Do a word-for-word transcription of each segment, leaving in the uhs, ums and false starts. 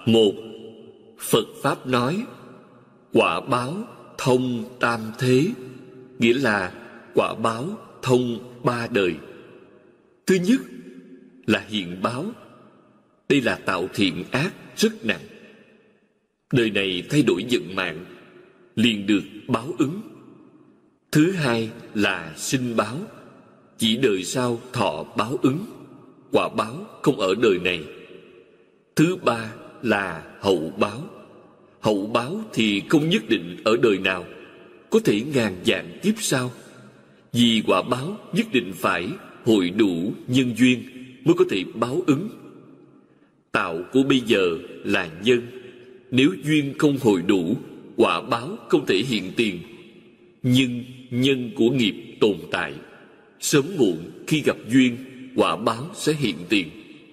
Một, Phật Pháp nói quả báo thông tam thế, nghĩa là quả báo thông ba đời. Thứ nhất là hiện báo. Đây là tạo thiện ác rất nặng. Đời này thay đổi vận mạng, liền được báo ứng. Thứ hai là sinh báo. Chỉ đời sau thọ báo ứng, quả báo không ở đời này. Thứ ba là hậu báo. Hậu báo thì không nhất định ở đời nào, có thể ngàn vạn kiếp sau. Vì quả báo nhất định phải hội đủ nhân duyên mới có thể báo ứng. Tạo của bây giờ là nhân. Nếu duyên không hội đủ, quả báo không thể hiện tiền. Nhưng nhân của nghiệp tồn tại, sớm muộn khi gặp duyên, quả báo sẽ hiện tiền.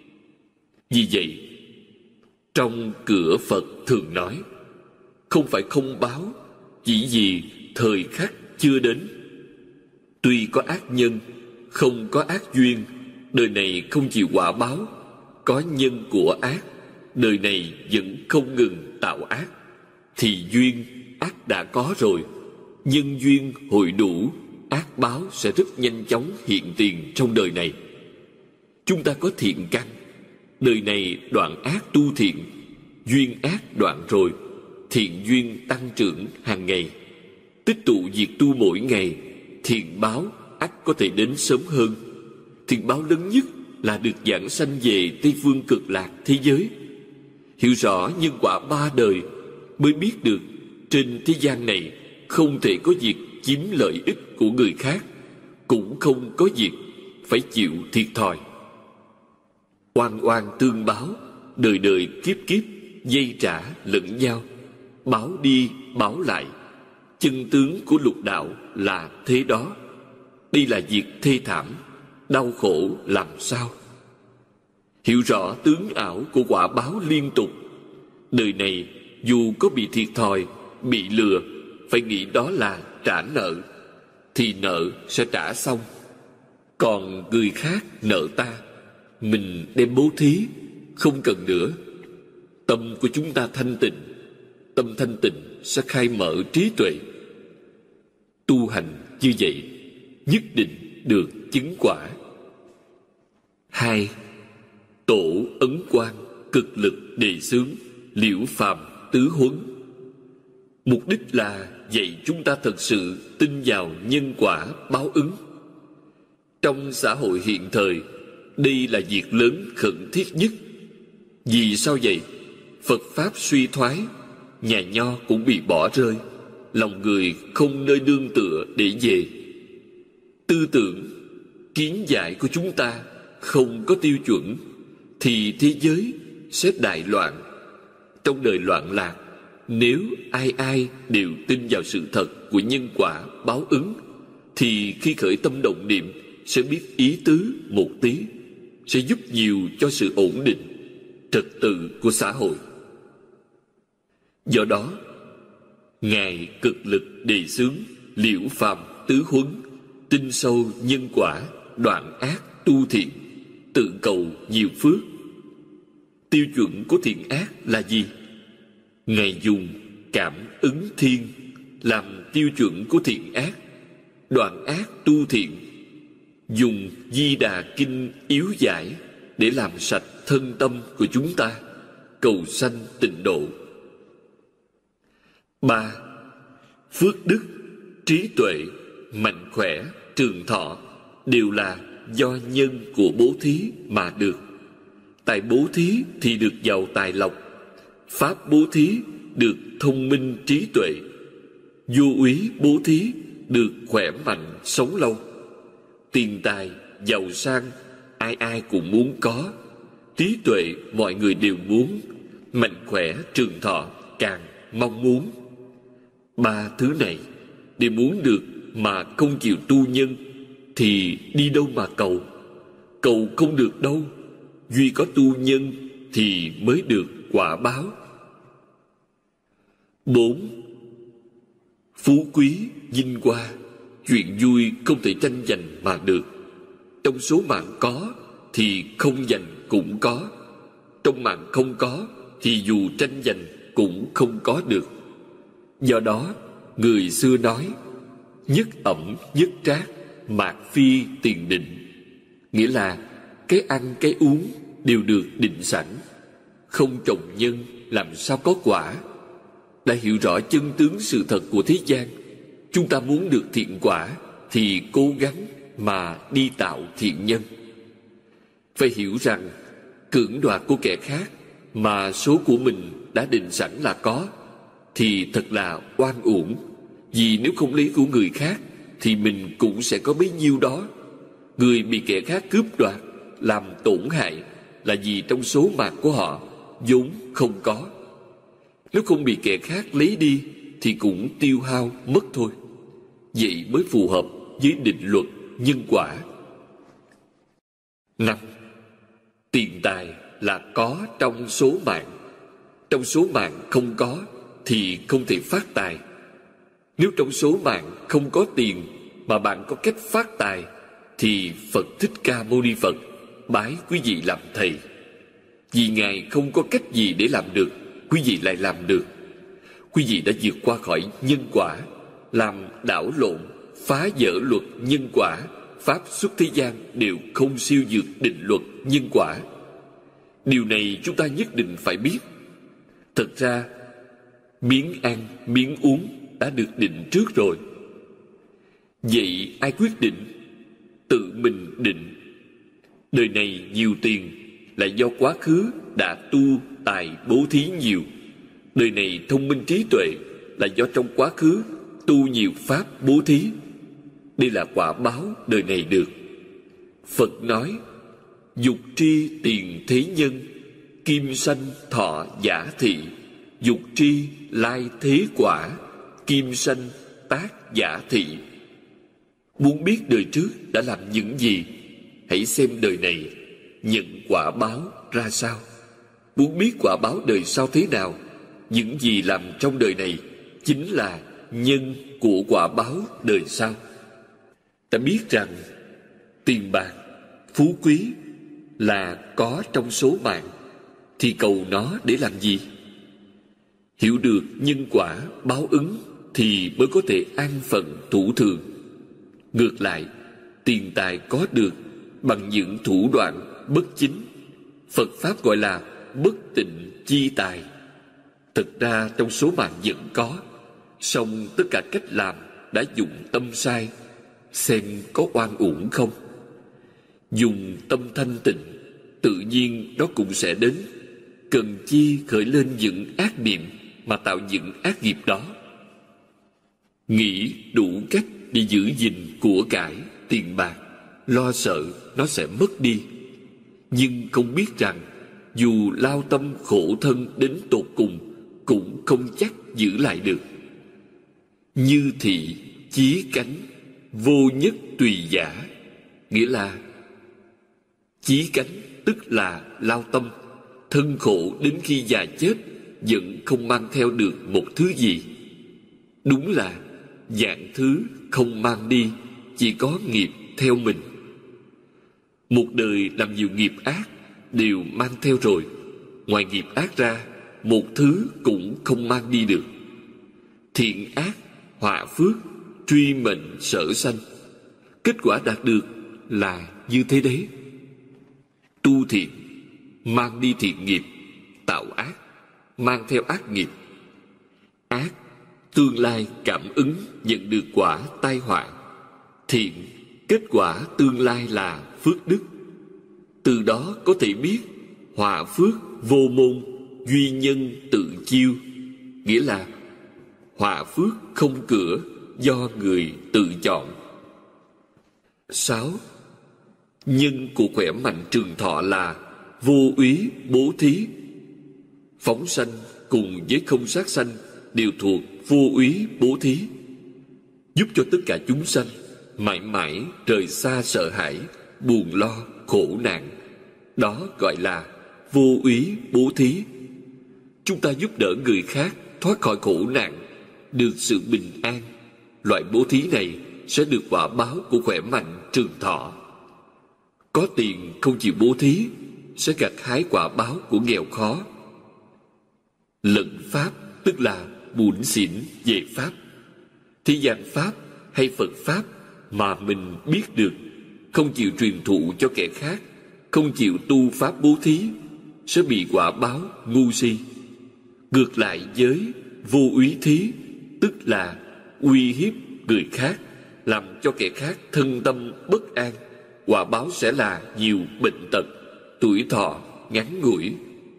Vì vậy, trong cửa Phật thường nói, không phải không báo, chỉ vì thời khắc chưa đến. Tuy có ác nhân, không có ác duyên, đời này không chịu quả báo. Có nhân của ác, đời này vẫn không ngừng tạo ác, thì duyên ác đã có rồi. Nhân duyên hội đủ, ác báo sẽ rất nhanh chóng hiện tiền trong đời này. Chúng ta có thiện căn, đời này đoạn ác tu thiện, duyên ác đoạn rồi, thiện duyên tăng trưởng hàng ngày, tích tụ diệt tu mỗi ngày, thiện báo ắt có thể đến sớm hơn. Thiện báo lớn nhất là được giảng sanh về Tây Phương Cực Lạc thế giới. Hiểu rõ nhân quả ba đời mới biết được trên thế gian này không thể có việc chiếm lợi ích của người khác, cũng không có việc phải chịu thiệt thòi. Oan oan tương báo, đời đời kiếp kiếp dây trả lẫn nhau, báo đi báo lại. Chân tướng của lục đạo là thế đó. Đây là việc thê thảm, đau khổ làm sao? Hiểu rõ tướng ảo của quả báo liên tục, đời này dù có bị thiệt thòi, bị lừa, phải nghĩ đó là trả nợ, thì nợ sẽ trả xong. Còn người khác nợ ta, mình đem bố thí, không cần nữa. Tâm của chúng ta thanh tịnh, tâm thanh tịnh sẽ khai mở trí tuệ. Tu hành như vậy nhất định được chứng quả. Hai, tổ ấn quang cực lực đề xướng, liễu phàm tứ huấn. Mục đích là dạy chúng ta thật sự tin vào nhân quả báo ứng. Trong xã hội hiện thời, đây là việc lớn khẩn thiết nhất. Vì sao vậy? Phật Pháp suy thoái, nhà nho cũng bị bỏ rơi, lòng người không nơi nương tựa để về. Tư tưởng, kiến giải của chúng ta không có tiêu chuẩn, thì thế giới sẽ đại loạn. Trong đời loạn lạc, nếu ai ai đều tin vào sự thật của nhân quả báo ứng, thì khi khởi tâm động niệm sẽ biết ý tứ một tí, sẽ giúp nhiều cho sự ổn định, trật tự của xã hội. Do đó, Ngài cực lực đề xướng liễu phàm tứ huấn, tin sâu nhân quả, đoạn ác tu thiện, tự cầu nhiều phước. Tiêu chuẩn của thiện ác là gì? Ngài dùng cảm ứng thiên làm tiêu chuẩn của thiện ác, đoạn ác tu thiện, dùng Di Đà Kinh yếu giải để làm sạch thân tâm của chúng ta, cầu sanh tịnh độ. Ba, phước đức, trí tuệ, mạnh khỏe, trường thọ đều là do nhân của bố thí mà được. Tài bố thí thì được giàu tài lộc, pháp bố thí được thông minh trí tuệ, vô úy bố thí được khỏe mạnh sống lâu. Tiền tài, giàu sang ai ai cũng muốn có, trí tuệ mọi người đều muốn, mạnh khỏe trường thọ càng mong muốn. Ba thứ này để muốn được mà không chịu tu nhân, thì đi đâu mà cầu? Cầu không được đâu, duy có tu nhân thì mới được quả báo. Bốn, phú quý, vinh hoa, chuyện vui không thể tranh giành mà được. Trong số mạng có thì không giành cũng có, trong mạng không có thì dù tranh giành cũng không có được. Do đó, người xưa nói nhất ẩm nhất trác, mạt phi tiền định. Nghĩa là cái ăn cái uống đều được định sẵn, không trồng nhân làm sao có quả. Đã hiểu rõ chân tướng sự thật của thế gian, chúng ta muốn được thiện quả thì cố gắng mà đi tạo thiện nhân. Phải hiểu rằng cưỡng đoạt của kẻ khác mà số của mình đã định sẵn là có thì thật là oan uổng. Vì nếu không lấy của người khác thì mình cũng sẽ có bấy nhiêu đó. Người bị kẻ khác cướp đoạt làm tổn hại là vì trong số mạng của họ vốn không có. Nếu không bị kẻ khác lấy đi thì cũng tiêu hao mất thôi. Vậy mới phù hợp với định luật nhân quả. Năm. Tiền tài là có trong số mạng. Trong số mạng không có thì không thể phát tài. Nếu trong số mạng không có tiền mà bạn có cách phát tài thì Phật Thích Ca Mâu Ni Phật bái quý vị làm thầy. Vì Ngài không có cách gì để làm được, quý vị lại làm được. Quý vị đã vượt qua khỏi nhân quả, làm đảo lộn, phá vỡ luật nhân quả. Pháp xuất thế gian đều không siêu vượt định luật nhân quả. Điều này chúng ta nhất định phải biết. Thật ra, miếng ăn, miếng uống đã được định trước rồi. Vậy ai quyết định? Tự mình định. Đời này nhiều tiền là do quá khứ đã tu tài bố thí nhiều. Đời này thông minh trí tuệ là do trong quá khứ tu nhiều pháp bố thí. Đây là quả báo đời này được. Phật nói: dục tri tiền thế nhân, kim sanh thọ giả thị. Dục tri lai thế quả, kim sanh tác giả thị. Muốn biết đời trước đã làm những gì, hãy xem đời này nhận quả báo ra sao. Muốn biết quả báo đời sau thế nào, những gì làm trong đời này chính là nhân của quả báo đời sau. Ta biết rằng tiền bạc, phú quý là có trong số mạng, thì cầu nó để làm gì? Hiểu được nhân quả báo ứng thì mới có thể an phận thủ thường. Ngược lại, tiền tài có được bằng những thủ đoạn bất chính, Phật Pháp gọi là bất tịnh chi tài. Thực ra trong số mạng vẫn có, song tất cả cách làm đã dùng tâm sai, xem có oan uổng không. Dùng tâm thanh tịnh, tự nhiên đó cũng sẽ đến. Cần chi khởi lên những ác niệm mà tạo những ác nghiệp đó. Nghĩ đủ cách để giữ gìn của cải, tiền bạc, lo sợ nó sẽ mất đi. Nhưng không biết rằng dù lao tâm khổ thân đến tột cùng cũng không chắc giữ lại được. Như thị chí cánh, vô nhất tùy giả. Nghĩa là chí cánh tức là lao tâm, thân khổ đến khi già chết vẫn không mang theo được một thứ gì. Đúng là vạn thứ không mang đi, chỉ có nghiệp theo mình. Một đời làm nhiều nghiệp ác đều mang theo rồi. Ngoài nghiệp ác ra, một thứ cũng không mang đi được. Thiện ác, họa phước, truy mệnh sở sanh. Kết quả đạt được là như thế đấy. Tu thiện, mang đi thiện nghiệp. Tạo ác, mang theo ác nghiệp. Ác, tương lai cảm ứng nhận được quả tai họa. Thiện, kết quả tương lai là phước đức. Từ đó có thể biết họa phước vô môn, duy nhân tự chiêu. Nghĩa là họa phước không cửa, do người tự chọn. Sáu. Nhân của khỏe mạnh trường thọ là vô úy bố thí. Phóng sanh cùng với không sát sanh đều thuộc vô úy bố thí. Giúp cho tất cả chúng sanh mãi mãi rời xa sợ hãi, buồn lo, khổ nạn. Đó gọi là vô úy bố thí. Chúng ta giúp đỡ người khác thoát khỏi khổ nạn, được sự bình an. Loại bố thí này sẽ được quả báo của khỏe mạnh trường thọ. Có tiền không chịu bố thí sẽ gặt hái quả báo của nghèo khó. Lẫn pháp tức là bủn xỉn về pháp. Thế gian pháp hay Phật pháp mà mình biết được, không chịu truyền thụ cho kẻ khác, không chịu tu pháp bố thí, sẽ bị quả báo ngu si. Ngược lại với vô úy thí, tức là uy hiếp người khác, làm cho kẻ khác thân tâm bất an, quả báo sẽ là nhiều bệnh tật, tuổi thọ ngắn ngủi.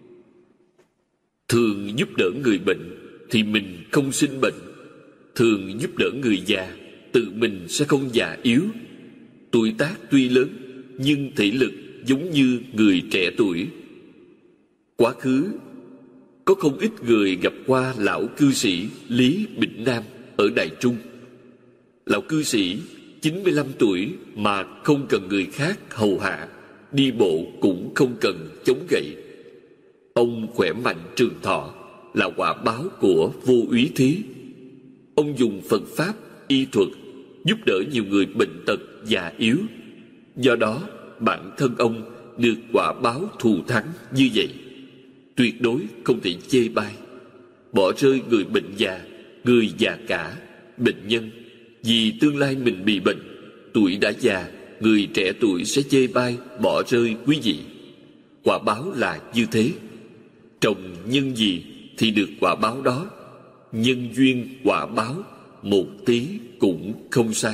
Thường giúp đỡ người bệnh thì mình không sinh bệnh, thường giúp đỡ người già tự mình sẽ không già yếu. Tuổi tác tuy lớn nhưng thể lực giống như người trẻ tuổi. Quá khứ có không ít người gặp qua lão cư sĩ Lý Bỉnh Nam ở Đài Trung. Lão cư sĩ chín mươi lăm tuổi mà không cần người khác hầu hạ, đi bộ cũng không cần chống gậy. Ông khỏe mạnh trường thọ là quả báo của vô úy thí. Ông dùng Phật pháp, y thuật giúp đỡ nhiều người bệnh tật già yếu. Do đó bản thân ông được quả báo thù thắng như vậy, tuyệt đối không thể chê bai. Bỏ rơi người bệnh già, người già cả, bệnh nhân vì tương lai mình bị bệnh, tuổi đã già, người trẻ tuổi sẽ chê bai, bỏ rơi quý vị. Quả báo là như thế. Trồng nhân gì thì được quả báo đó. Nhân duyên quả báo một tí cũng không sai.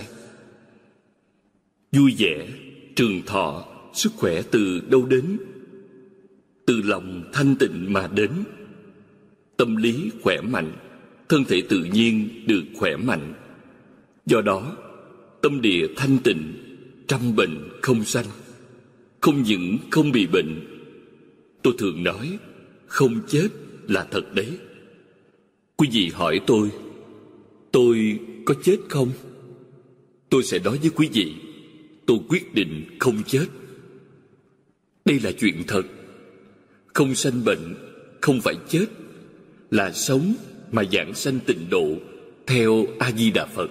Vui vẻ, trường thọ, sức khỏe từ đâu đến? Từ lòng thanh tịnh mà đến. Tâm lý khỏe mạnh, thân thể tự nhiên được khỏe mạnh. Do đó, tâm địa thanh tịnh, trăm bệnh không sanh. Không những không bị bệnh, tôi thường nói, không chết là thật đấy. Quý vị hỏi tôi, tôi có chết không? Tôi sẽ nói với quý vị, tôi quyết định không chết. Đây là chuyện thật. Không sanh bệnh, không phải chết, là sống mà giảng sanh tịnh độ theo A Di Đà Phật.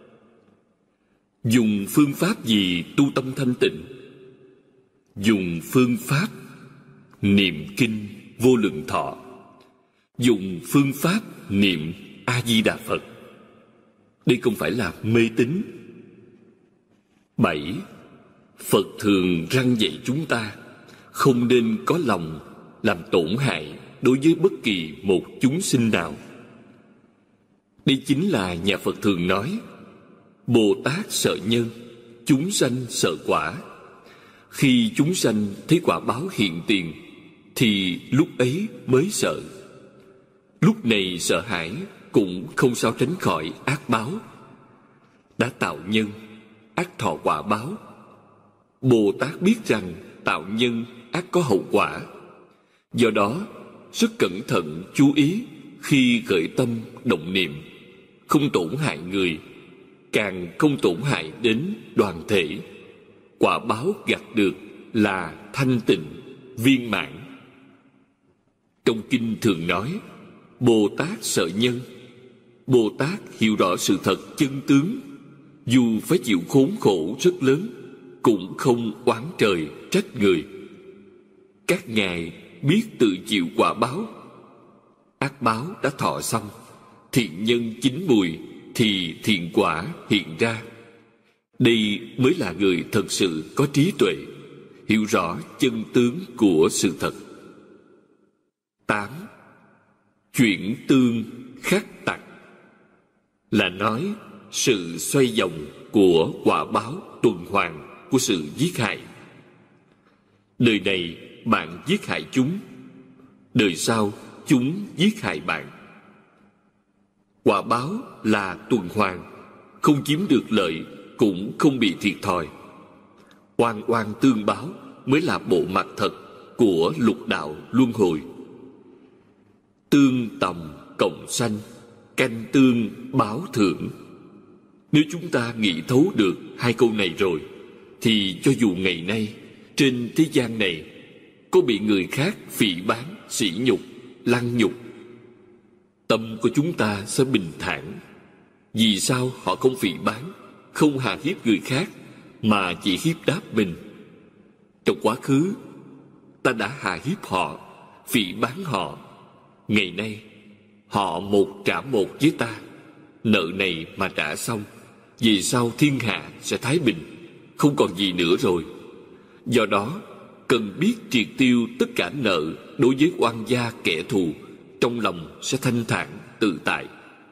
Dùng phương pháp gì tu tâm thanh tịnh? Dùng phương pháp niệm kinh Vô Lượng Thọ, dùng phương pháp niệm A Di Đà Phật. Đây không phải là mê tín. Bảy, Phật thường răn dạy chúng ta không nên có lòng làm tổn hại đối với bất kỳ một chúng sinh nào. Đây chính là nhà Phật thường nói, Bồ Tát sợ nhân, chúng sanh sợ quả. Khi chúng sanh thấy quả báo hiện tiền thì lúc ấy mới sợ. Lúc này sợ hãi cũng không sao tránh khỏi ác báo. Đã tạo nhân, ác thọ quả báo. Bồ Tát biết rằng tạo nhân ác có hậu quả. Do đó rất cẩn thận chú ý khi khởi tâm động niệm, không tổn hại người, càng không tổn hại đến đoàn thể. Quả báo gặt được là thanh tịnh, viên mãn. Trong kinh thường nói, Bồ Tát sợ nhân. Bồ Tát hiểu rõ sự thật chân tướng, dù phải chịu khốn khổ rất lớn, cũng không oán trời trách người. Các ngài biết tự chịu quả báo. Ác báo đã thọ xong, thiện nhân chín mùi thì thiện quả hiện ra. Đây mới là người thật sự có trí tuệ, hiểu rõ chân tướng của sự thật. Tám, chuyển tương khắc tặc, là nói sự xoay vòng của quả báo tuần hoàn của sự giết hại. Đời này bạn giết hại chúng, đời sau chúng giết hại bạn. Quả báo là tuần hoàn, không chiếm được lợi cũng không bị thiệt thòi. Oan oan tương báo mới là bộ mặt thật của lục đạo luân hồi. Tương tòng cộng sanh, canh tương báo thưởng. Nếu chúng ta nghĩ thấu được hai câu này rồi, thì cho dù ngày nay trên thế gian này có bị người khác phỉ báng, sỉ nhục, lăng nhục, tâm của chúng ta sẽ bình thản. Vì sao họ không phỉ báng, không hà hiếp người khác, mà chỉ hiếp đáp mình? Trong quá khứ ta đã hà hiếp họ, phỉ báng họ, ngày nay họ một trả một với ta, nợ này mà trả xong, vì sau thiên hạ sẽ thái bình, không còn gì nữa rồi. Do đó cần biết triệt tiêu tất cả nợ đối với oan gia kẻ thù, trong lòng sẽ thanh thản tự tại.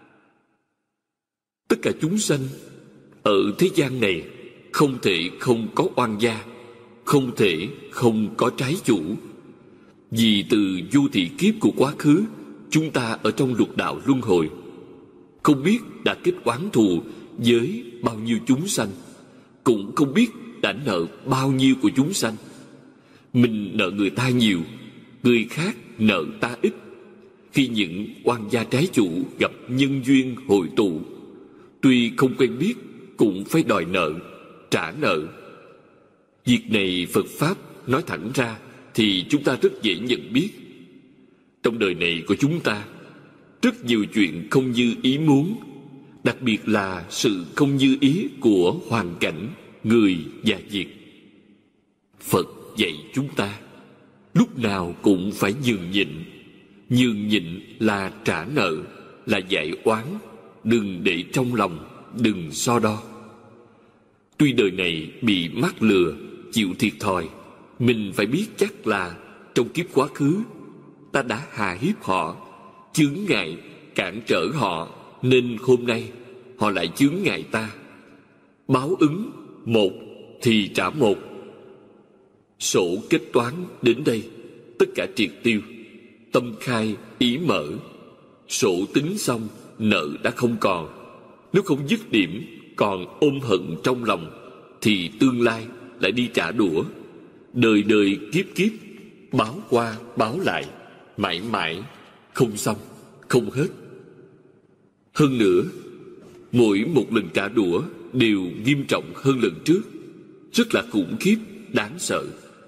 Tất cả chúng sanh ở thế gian này không thể không có oan gia, không thể không có trái chủ. Vì từ du thị kiếp của quá khứ, chúng ta ở trong lục đạo luân hồi, không biết đã kết oán thù với bao nhiêu chúng sanh, cũng không biết đã nợ bao nhiêu của chúng sanh. Mình nợ người ta nhiều, người khác nợ ta ít. Khi những oan gia trái chủ gặp nhân duyên hội tụ, tuy không quen biết cũng phải đòi nợ, trả nợ. Việc này Phật Pháp nói thẳng ra thì chúng ta rất dễ nhận biết. Trong đời này của chúng ta, rất nhiều chuyện không như ý muốn, đặc biệt là sự không như ý của hoàn cảnh, người và việc. Phật dạy chúng ta lúc nào cũng phải nhường nhịn. Nhường nhịn là trả nợ, là giải oán. Đừng để trong lòng, đừng so đo. Tuy đời này bị mắc lừa, chịu thiệt thòi, mình phải biết chắc là trong kiếp quá khứ ta đã hà hiếp họ, chướng ngại, cản trở họ, nên hôm nay họ lại chướng ngại ta. Báo ứng một thì trả một. Sổ kết toán đến đây, tất cả triệt tiêu. Tâm khai ý mở, sổ tính xong, nợ đã không còn. Nếu không dứt điểm, còn ôm hận trong lòng, thì tương lai lại đi trả đũa. Đời đời kiếp kiếp, báo qua báo lại, mãi mãi không xong, không hết. Hơn nữa, mỗi một lần trả đũa đều nghiêm trọng hơn lần trước, rất là khủng khiếp, đáng sợ.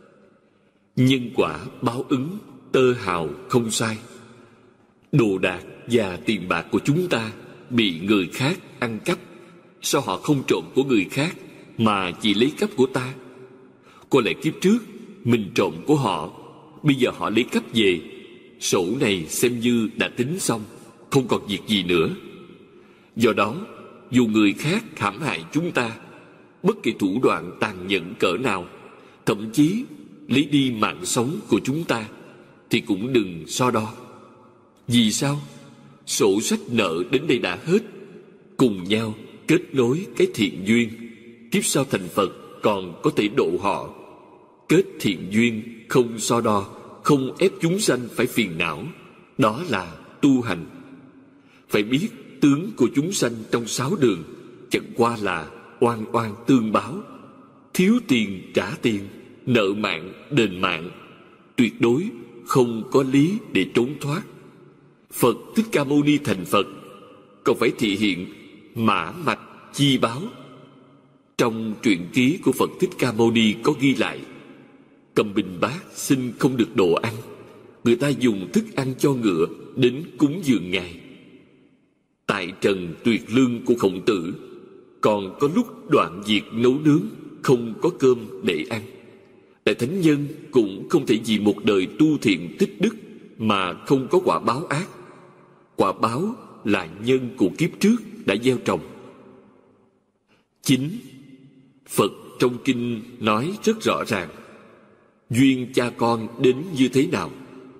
Nhân quả báo ứng tơ hào không sai. Đồ đạc và tiền bạc của chúng ta bị người khác ăn cắp, sao họ không trộm của người khác mà chỉ lấy cắp của ta? Có lẽ kiếp trước mình trộm của họ, bây giờ họ lấy cắp về, sổ này xem như đã tính xong, không còn việc gì nữa. Do đó, dù người khác hãm hại chúng ta, bất kỳ thủ đoạn tàn nhẫn cỡ nào, thậm chí lấy đi mạng sống của chúng ta, thì cũng đừng so đo. Vì sao? Sổ sách nợ đến đây đã hết, cùng nhau kết nối cái thiện duyên, kiếp sau thành Phật còn có thể độ họ. Kết thiện duyên, không so đo, không ép chúng sanh phải phiền não, đó là tu hành. Phải biết tướng của chúng sanh trong sáu đường chẳng qua là oan oan tương báo, thiếu tiền trả tiền, nợ mạng đền mạng, tuyệt đối không có lý để trốn thoát. Phật Thích Ca Mâu Ni thành Phật còn phải thể hiện mã mạch chi báo. Trong truyện ký của Phật Thích Ca Mâu Ni có ghi lại, cầm bình bát xin không được đồ ăn, người ta dùng thức ăn cho ngựa đến cúng dường Ngài. Tại trần tuyệt lương của Khổng Tử, còn có lúc đoạn việc nấu nướng, không có cơm để ăn. Đại thánh nhân cũng không thể vì một đời tu thiện tích đức mà không có quả báo ác. Quả báo là nhân của kiếp trước đã gieo trồng. Chính Phật trong kinh nói rất rõ ràng, duyên cha con đến như thế nào.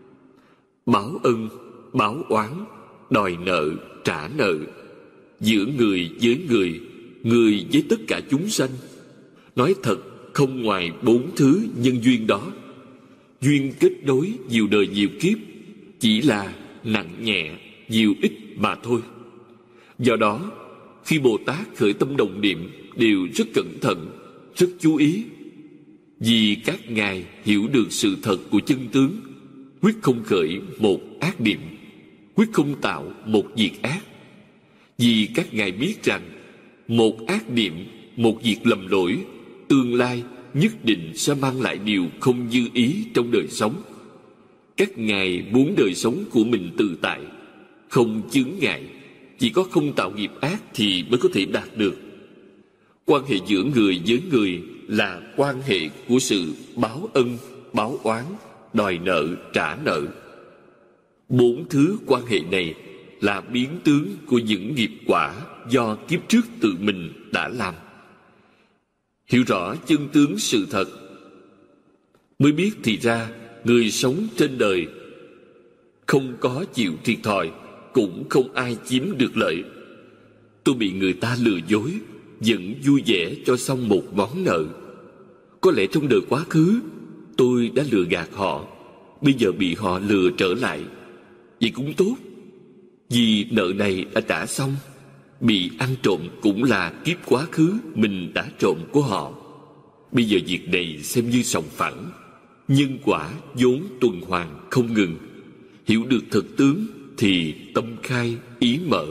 Báo ân, báo oán, đòi nợ, trả nợ, giữa người với người, người với tất cả chúng sanh. Nói thật, không ngoài bốn thứ nhân duyên đó. Duyên kết nối nhiều đời nhiều kiếp chỉ là nặng nhẹ, nhiều ít mà thôi. Do đó, khi Bồ Tát khởi tâm đồng niệm đều rất cẩn thận, rất chú ý. Vì các ngài hiểu được sự thật của chân tướng, quyết không khởi một ác niệm, quyết không tạo một việc ác. Vì các ngài biết rằng một ác niệm, một việc lầm lỗi, tương lai nhất định sẽ mang lại điều không như ý trong đời sống. Các ngài muốn đời sống của mình tự tại, không chướng ngại, chỉ có không tạo nghiệp ác thì mới có thể đạt được. Quan hệ giữa người với người là quan hệ của sự báo ân, báo oán, đòi nợ, trả nợ. Bốn thứ quan hệ này là biến tướng của những nghiệp quả do kiếp trước tự mình đã làm. Hiểu rõ chân tướng sự thật, mới biết thì ra người sống trên đời không có chịu thiệt thòi, cũng không ai chiếm được lợi. Tôi bị người ta lừa dối, vẫn vui vẻ cho xong một món nợ. Có lẽ trong đời quá khứ tôi đã lừa gạt họ, bây giờ bị họ lừa trở lại. Vậy cũng tốt, vì nợ này đã trả xong. Bị ăn trộm cũng là kiếp quá khứ mình đã trộm của họ. Bây giờ việc này xem như sòng phẳng. Nhân quả vốn tuần hoàn không ngừng. Hiểu được thực tướng thì tâm khai ý mở.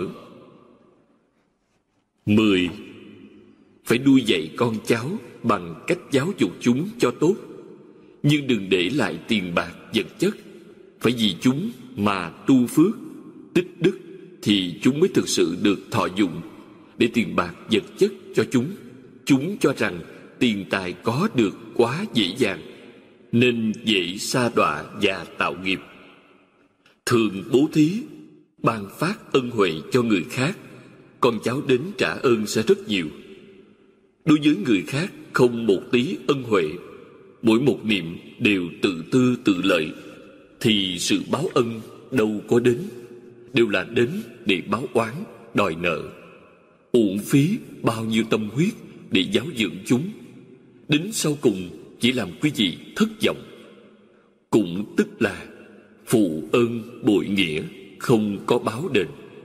Mười. Phải nuôi dạy con cháu bằng cách giáo dục chúng cho tốt, nhưng đừng để lại tiền bạc vật chất. Phải vì chúng mà tu phước, tích đức, thì chúng mới thực sự được thọ dụng. Để tiền bạc vật chất cho chúng, chúng cho rằng tiền tài có được quá dễ dàng, nên dễ sa đọa và tạo nghiệp. Thường bố thí, ban phát ân huệ cho người khác, con cháu đến trả ơn sẽ rất nhiều. Đối với người khác không một tí ân huệ, mỗi một niệm đều tự tư tự lợi, thì sự báo ân đâu có đến, đều là đến để báo oán, đòi nợ. Uổng phí bao nhiêu tâm huyết để giáo dưỡng chúng, đến sau cùng chỉ làm quý vị thất vọng. Cũng tức là phụ ơn bội nghĩa, không có báo đền.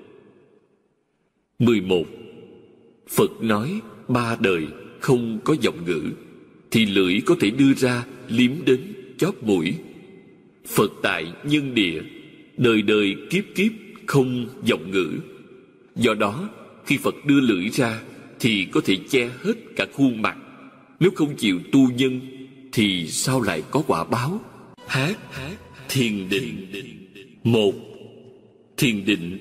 Mười một. Phật nói ba đời không có giọng ngữ, thì lưỡi có thể đưa ra liếm đến chóp mũi. Phật tại nhân địa, đời đời kiếp kiếp không giọng ngữ. Do đó khi Phật đưa lưỡi ra thì có thể che hết cả khuôn mặt. Nếu không chịu tu nhân thì sao lại có quả báo? Hát thiền định. Một. Thiền định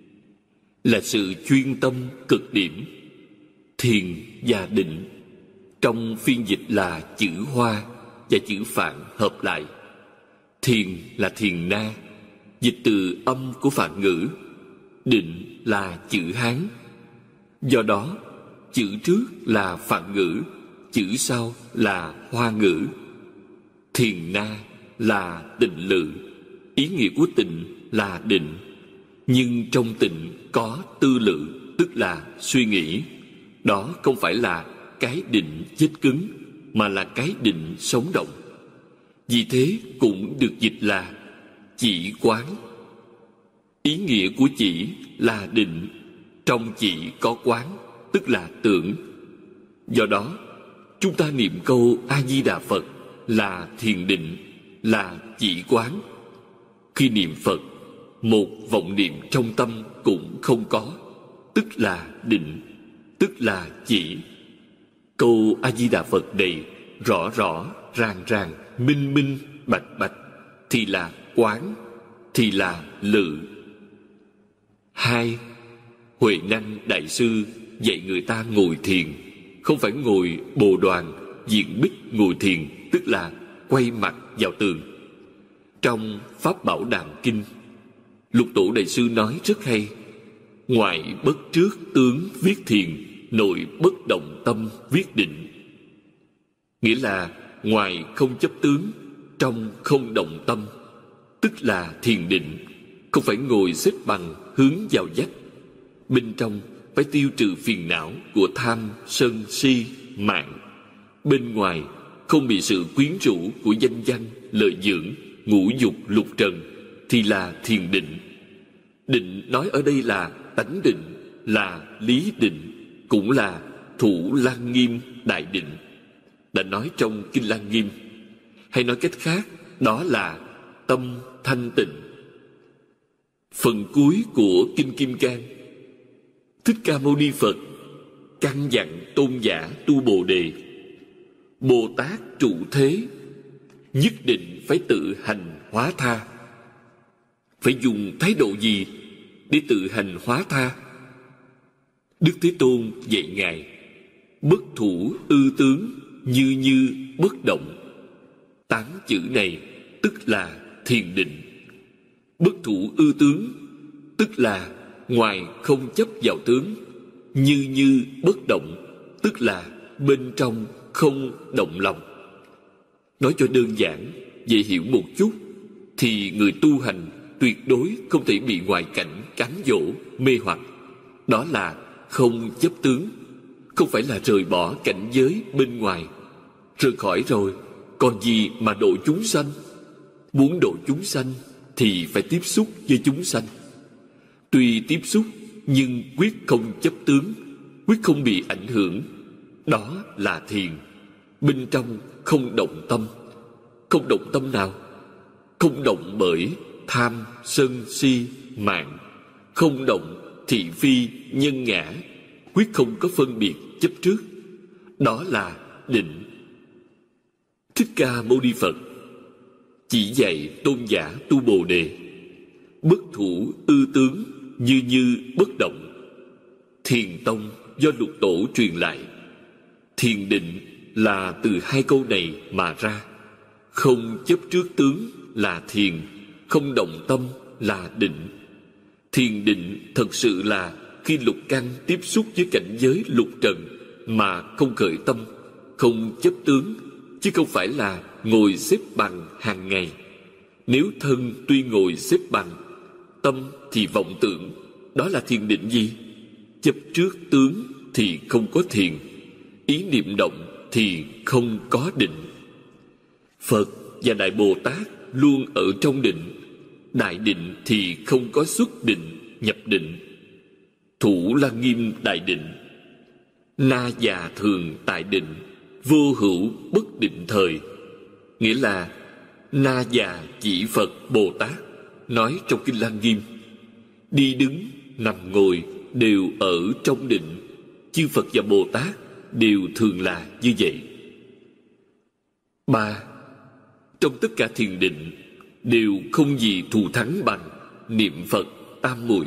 là sự chuyên tâm cực điểm. Thiền và định trong phiên dịch là chữ Hoa và chữ Phạn hợp lại. Thiền là thiền na, dịch từ âm của Phạn ngữ. Định là chữ Hán. Do đó chữ trước là Phạn ngữ, chữ sau là Hoa ngữ. Thiền na là tịnh lự, ý nghĩa của tịnh là định, nhưng trong tịnh có tư lự, tức là suy nghĩ. Đó không phải là cái định chết cứng, mà là cái định sống động. Vì thế cũng được dịch là chỉ quán. Ý nghĩa của chỉ là định, trong chỉ có quán, tức là tưởng. Do đó chúng ta niệm câu A Di Đà Phật là thiền định, là chỉ quán. Khi niệm Phật, một vọng niệm trong tâm cũng không có, tức là định, tức là chỉ. Câu A Di Đà Phật này rõ rõ ràng ràng, minh minh bạch bạch thì là quán, thì là lự. Hai. Huệ Năng Đại Sư dạy người ta ngồi thiền, không phải ngồi bồ đoàn, diện bích ngồi thiền, tức là quay mặt vào tường. Trong Pháp Bảo Đàm Kinh, Lục Tổ Đại Sư nói rất hay: ngoại bất trước tướng viết thiền, nội bất động tâm viết định. Nghĩa là ngoài không chấp tướng, trong không động tâm, tức là thiền định. Không phải ngồi xếp bằng hướng vào vách. Bên trong phải tiêu trừ phiền não của tham, sân, si, mạng. Bên ngoài không bị sự quyến rũ của danh văn, lợi dưỡng, ngũ dục, lục trần, thì là thiền định. Định nói ở đây là tánh định, là lý định, cũng là thủ Lăng Nghiêm đại định, đã nói trong Kinh Lăng Nghiêm. Hay nói cách khác, đó là tâm thanh tịnh. Phần cuối của Kinh Kim Cang, Thích Ca Mâu Ni Phật căn dặn tôn giả tu Bồ Đề: Bồ Tát trụ thế, nhất định phải tự hành hóa tha. Phải dùng thái độ gì để tự hành hóa tha? Đức Thế Tôn dạy Ngài: bất thủ ư tướng, như như bất động. Tám chữ này tức là thiền định. Bất thủ ư tướng, tức là ngoài không chấp vào tướng. Như như bất động, tức là bên trong không động lòng. Nói cho đơn giản, dễ hiểu một chút, thì người tu hành tuyệt đối không thể bị ngoại cảnh cám dỗ, mê hoặc. Đó là không chấp tướng, không phải là rời bỏ cảnh giới bên ngoài. Rời khỏi rồi, còn gì mà độ chúng sanh? Muốn độ chúng sanh thì phải tiếp xúc với chúng sanh. Tuy tiếp xúc, nhưng quyết không chấp tướng, quyết không bị ảnh hưởng. Đó là thiền. Bên trong không động tâm. Không động tâm nào? Không động bởi tham, sân, si, mạng. Không động thị phi, nhân ngã. Quyết không có phân biệt chấp trước. Đó là định. Thích Ca Mâu Ni Phật chỉ dạy tôn giả tu Bồ Đề: bất thủ ư tướng, như như bất động. Thiền tông do Lục Tổ truyền lại. Thiền định là từ hai câu này mà ra. Không chấp trước tướng là thiền, không động tâm là định. Thiền định thật sự là khi lục căn tiếp xúc với cảnh giới lục trần mà không khởi tâm, không chấp tướng, chứ không phải là ngồi xếp bằng hàng ngày. Nếu thân tuy ngồi xếp bằng, tâm thì vọng tưởng, đó là thiền định gì? Chấp trước tướng thì không có thiền, ý niệm động thì không có định. Phật và Đại Bồ Tát luôn ở trong định. Đại định thì không có xuất định, nhập định. Thủ Lăng Nghiêm đại định. Na già thường tại định, vô hữu bất định thời. Nghĩa là Na già chỉ Phật Bồ Tát nói trong Kinh Lăng Nghiêm. Đi đứng, nằm ngồi đều ở trong định. Chư Phật và Bồ Tát đều thường là như vậy. Ba, trong tất cả thiền định đều không gì thù thắng bằng niệm Phật tam muội.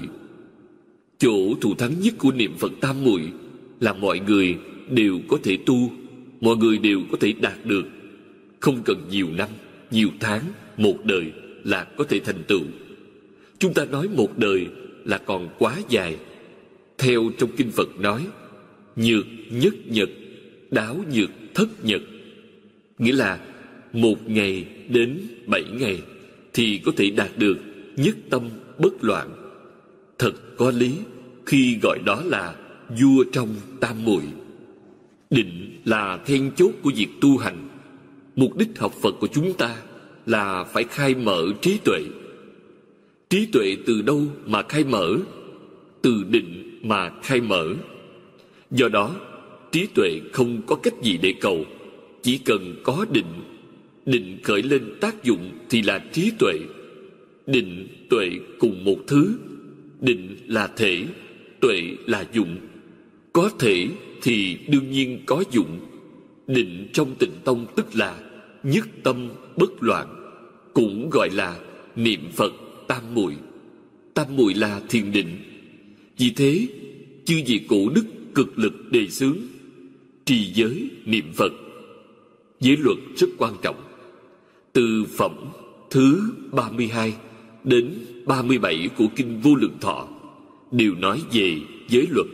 Chỗ thù thắng nhất của niệm Phật tam muội là mọi người đều có thể tu, mọi người đều có thể đạt được. Không cần nhiều năm, nhiều tháng, một đời là có thể thành tựu. Chúng ta nói một đời là còn quá dài. Theo trong Kinh Phật nói, nhược nhất nhật, đáo nhược thất nhật. Nghĩa là một ngày đến bảy ngày thì có thể đạt được nhất tâm bất loạn. Thật có lý khi gọi đó là vua trong tam muội. Định là then chốt của việc tu hành. Mục đích học Phật của chúng ta là phải khai mở trí tuệ. Trí tuệ từ đâu mà khai mở? Từ định mà khai mở. Do đó, trí tuệ không có cách gì để cầu, chỉ cần có định. Định khởi lên tác dụng thì là trí tuệ. Định, tuệ cùng một thứ. Định là thể, tuệ là dụng. Có thể thì đương nhiên có dụng. Định trong Tịnh Tông tức là nhất tâm bất loạn, cũng gọi là niệm Phật tam muội. Tam muội là thiền định. Vì thế, chư vị cổ đức cực lực đề xướng trì giới niệm Phật. Giới luật rất quan trọng. Từ phẩm thứ ba mươi hai đến ba mươi bảy của Kinh Vô Lượng Thọ đều nói về giới luật.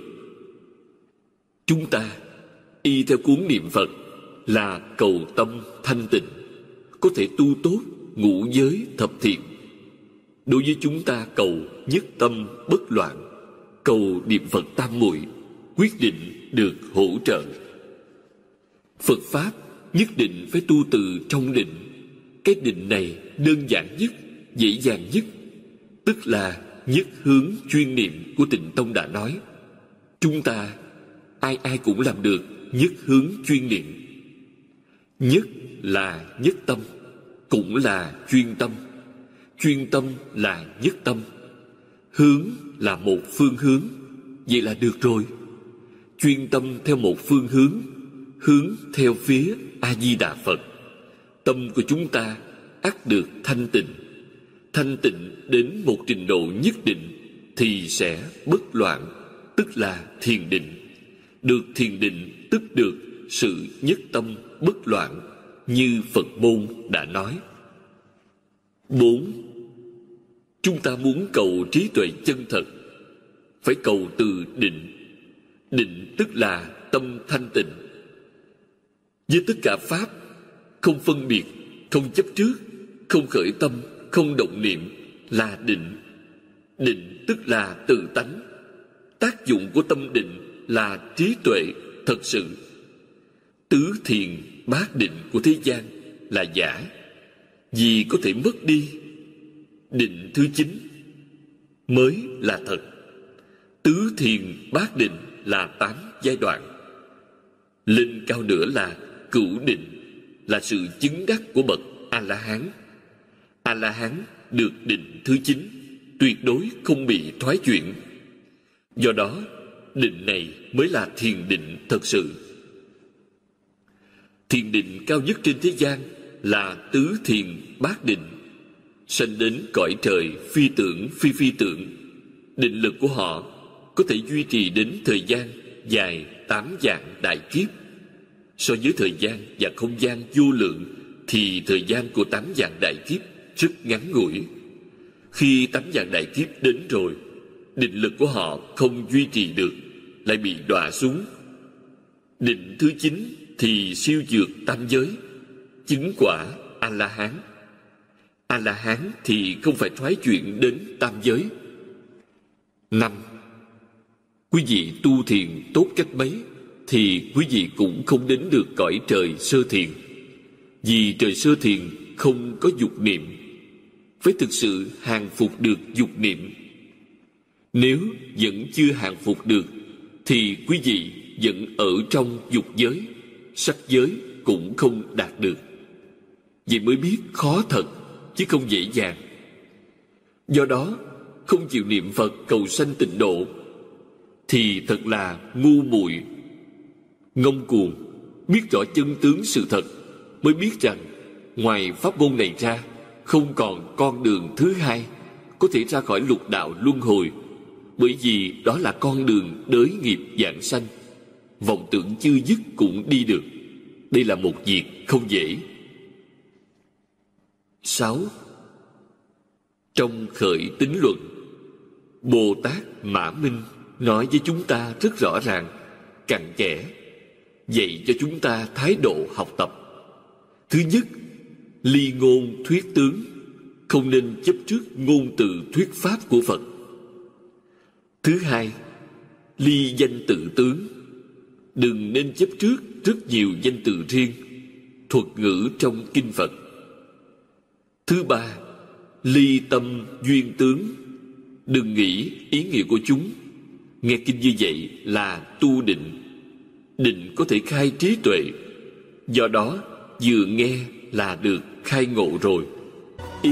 Chúng ta y theo cuốn niệm Phật là cầu tâm thanh tịnh, có thể tu tốt ngũ giới thập thiện. Đối với chúng ta cầu nhất tâm bất loạn, cầu niệm Phật tam muội, quyết định được hỗ trợ. Phật Pháp nhất định phải tu từ trong định. Cái định này đơn giản nhất, dễ dàng nhất, tức là nhất hướng chuyên niệm của Tịnh Tông đã nói. Chúng ta ai ai cũng làm được nhất hướng chuyên niệm. Nhất là nhất tâm, cũng là chuyên tâm. Chuyên tâm là nhất tâm. Hướng là một phương hướng. Vậy là được rồi. Chuyên tâm theo một phương hướng, hướng theo phía A-di-đà Phật. Tâm của chúng ta ắt được thanh tịnh. Thanh tịnh đến một trình độ nhất định thì sẽ bất loạn, tức là thiền định. Được thiền định tức được sự nhất tâm bất loạn, như Phật môn đã nói. Bốn, Chúng ta muốn cầu trí tuệ chân thật, phải cầu từ định. Định tức là tâm thanh tịnh. Với tất cả pháp, không phân biệt, không chấp trước, không khởi tâm, không động niệm là định. Định tức là tự tánh. Tác dụng của tâm định là trí tuệ thật sự. Tứ thiền bát định của thế gian là giả, vì có thể mất đi. Định thứ chín mới là thật. Tứ thiền bát định là tám giai đoạn. Lên cao nữa là cửu định, là sự chứng đắc của bậc A-la-hán. A-la-hán được định thứ chín, tuyệt đối không bị thoái chuyển. Do đó, định này mới là thiền định thật sự. Thiền định cao nhất trên thế gian là tứ thiền bát định. Sanh đến cõi trời phi tưởng phi phi tưởng, định lực của họ có thể duy trì đến thời gian dài tám vạn đại kiếp. So với thời gian và không gian vô lượng thì thời gian của tám vạn đại kiếp rất ngắn ngủi. Khi tám vạn đại kiếp đến rồi, định lực của họ không duy trì được, lại bị đọa xuống. Định thứ chín thì siêu vượt tam giới, chứng quả A-la-hán. A-la-hán thì không phải thoái chuyển đến tam giới. Năm, quý vị tu thiền tốt cách mấy thì quý vị cũng không đến được cõi trời sơ thiền. Vì trời sơ thiền không có dục niệm, phải thực sự hàng phục được dục niệm. Nếu vẫn chưa hàng phục được thì quý vị vẫn ở trong dục giới, sắc giới cũng không đạt được. Vậy mới biết khó thật chứ không dễ dàng. Do đó, không chịu niệm Phật cầu sanh tịnh độ thì thật là ngu muội, ngông cuồng. Biết rõ chân tướng sự thật mới biết rằng ngoài pháp môn này ra không còn con đường thứ hai có thể ra khỏi lục đạo luân hồi, bởi vì đó là con đường đới nghiệp vãng sanh. Vọng tưởng chưa dứt cũng đi được. Đây là một việc không dễ. Sáu, trong khởi tín luận, Bồ Tát Mã Minh nói với chúng ta rất rõ ràng, cặn kẽ, dạy cho chúng ta thái độ học tập. Thứ nhất, ly ngôn thuyết tướng, không nên chấp trước ngôn từ thuyết pháp của Phật. Thứ hai, ly danh tự tướng, đừng nên chấp trước rất nhiều danh từ riêng, thuật ngữ trong kinh Phật. Thứ ba, ly tâm duyên tướng, đừng nghĩ ý nghĩa của chúng. Nghe kinh như vậy là tu định. Định có thể khai trí tuệ. Do đó, vừa nghe là được khai ngộ rồi. Y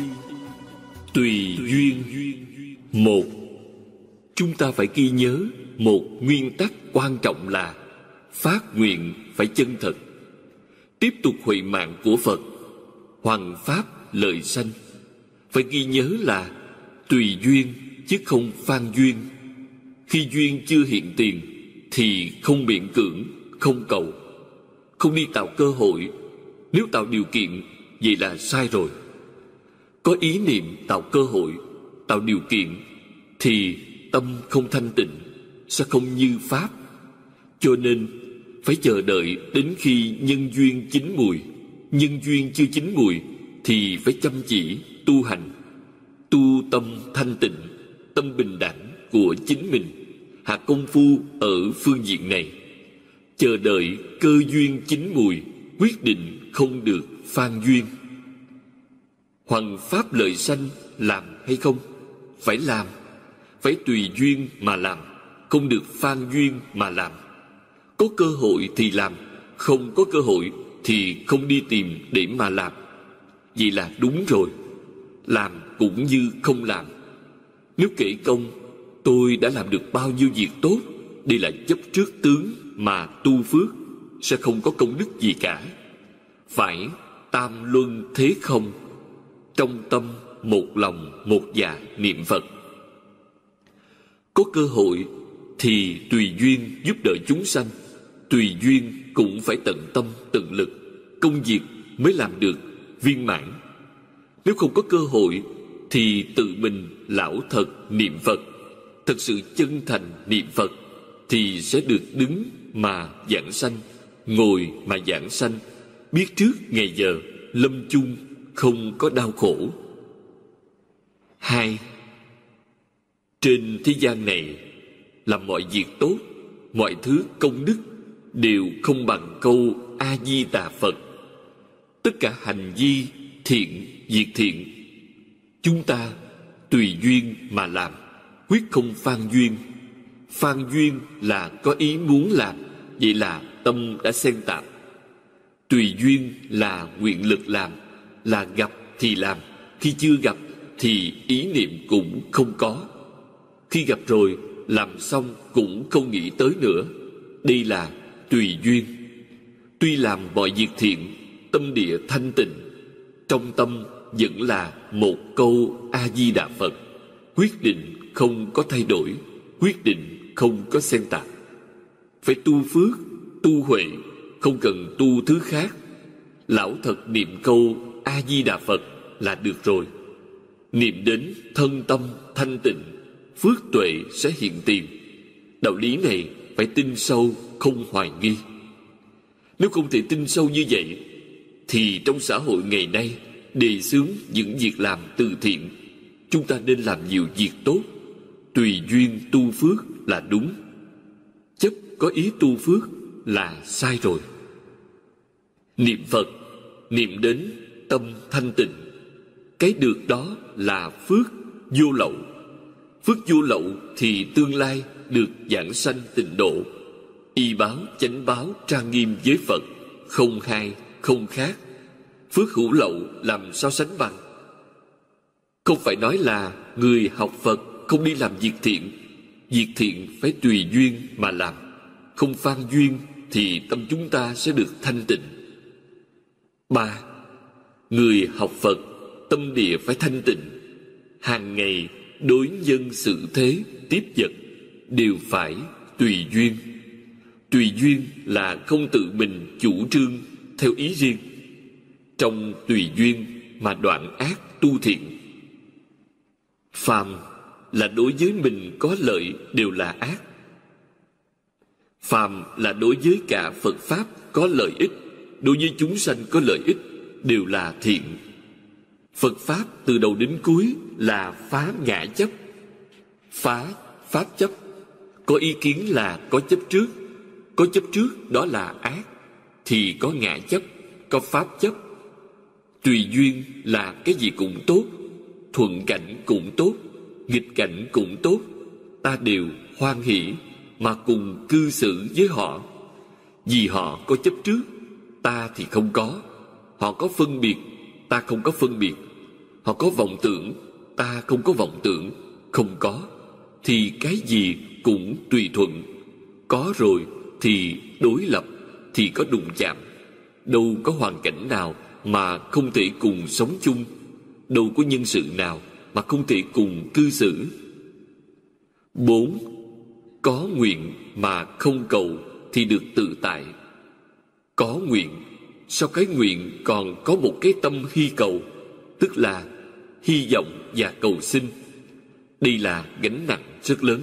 tùy duyên. Một, chúng ta phải ghi nhớ một nguyên tắc quan trọng là phát nguyện phải chân thật. Tiếp tục huệ mạng của Phật, hoằng pháp lợi sanh. Phải ghi nhớ là tùy duyên chứ không phan duyên. Khi duyên chưa hiện tiền thì không miễn cưỡng, không cầu, không đi tạo cơ hội. Nếu tạo điều kiện, vậy là sai rồi. Có ý niệm tạo cơ hội, tạo điều kiện thì tâm không thanh tịnh, sẽ không như pháp. Cho nên phải chờ đợi đến khi nhân duyên chín mùi. Nhân duyên chưa chín mùi thì phải chăm chỉ tu hành, tu tâm thanh tịnh, tâm bình đẳng của chính mình, hạ công phu ở phương diện này. Chờ đợi cơ duyên chín mùi, quyết định không được phan duyên. Hoằng pháp lợi sanh làm hay không? Phải làm. Phải tùy duyên mà làm, không được phan duyên mà làm. Có cơ hội thì làm, không có cơ hội thì không đi tìm để mà làm. Vậy là đúng rồi. Làm cũng như không làm. Nếu kể công, tôi đã làm được bao nhiêu việc tốt, đây là chấp trước tướng mà tu phước, sẽ không có công đức gì cả. Phải tam luân thế không, trong tâm một lòng một dạ niệm Phật. Có cơ hội thì tùy duyên giúp đỡ chúng sanh, tùy duyên cũng phải tận tâm tận lực, công việc mới làm được viên mãn. Nếu không có cơ hội thì tự mình lão thật niệm Phật, thật sự chân thành niệm Phật, thì sẽ được đứng mà giảng sanh, ngồi mà giảng sanh, biết trước ngày giờ, lâm chung không có đau khổ. Hai, trên thế gian này làm mọi việc tốt, mọi thứ công đức đều không bằng câu A Di Đà Phật. Tất cả hành vi thiện, việc thiện, chúng ta tùy duyên mà làm, quyết không phan duyên. Phan duyên là có ý muốn làm, vậy là tâm đã xen tạp. Tùy duyên là nguyện lực làm, là gặp thì làm, khi chưa gặp thì ý niệm cũng không có. Khi gặp rồi, làm xong cũng không nghĩ tới nữa. Đây là tùy duyên. Tuy làm mọi việc thiện, tâm địa thanh tịnh, trong tâm vẫn là một câu A Di Đà Phật, quyết định không có thay đổi, quyết định không có xen tạp. Phải tu phước, tu huệ, không cần tu thứ khác. Lão thật niệm câu A Di Đà Phật là được rồi. Niệm đến thân tâm thanh tịnh, phước tuệ sẽ hiện tiền. Đạo lý này phải tin sâu, không hoài nghi. Nếu không thể tin sâu như vậy, thì trong xã hội ngày nay đề xướng những việc làm từ thiện. Chúng ta nên làm nhiều việc tốt, tùy duyên tu phước là đúng. Chấp có ý tu phước là sai rồi. Niệm Phật, niệm đến tâm thanh tịnh, cái được đó là phước vô lậu. Phước vô lậu thì tương lai được giảng sanh tịnh độ, y báo chánh báo trang nghiêm với Phật, không hai không khác. Phước hữu lậu làm sao sánh bằng? Không phải nói là người học Phật không đi làm việc thiện. Việc thiện phải tùy duyên mà làm, không phan duyên thì tâm chúng ta sẽ được thanh tịnh. Ba, người học Phật tâm địa phải thanh tịnh. Hàng ngày đối nhân sự thế tiếp vật đều phải tùy duyên. Tùy duyên là không tự mình chủ trương theo ý riêng. Trong tùy duyên mà đoạn ác tu thiện. Phàm là đối với mình có lợi đều là ác. Phàm là đối với cả Phật Pháp có lợi ích, đối với chúng sanh có lợi ích đều là thiện. Phật Pháp từ đầu đến cuối là phá ngã chấp. Phá Pháp chấp. Có ý kiến là có chấp trước. Có chấp trước đó là ác, thì có ngã chấp, có Pháp chấp. Tùy duyên là cái gì cũng tốt, thuận cảnh cũng tốt, nghịch cảnh cũng tốt. Ta đều hoan hỷ mà cùng cư xử với họ. Vì họ có chấp trước, ta thì không có. Họ có phân biệt, ta không có phân biệt. Họ có vọng tưởng, ta không có vọng tưởng. Không có thì cái gì cũng tùy thuận. Có rồi thì đối lập, thì có đụng chạm. Đâu có hoàn cảnh nào mà không thể cùng sống chung. Đâu có nhân sự nào mà không thể cùng cư xử. Bốn, có nguyện mà không cầu thì được tự tại. Có nguyện, sau cái nguyện còn có một cái tâm hy cầu, tức là hy vọng và cầu xin. Đây là gánh nặng rất lớn,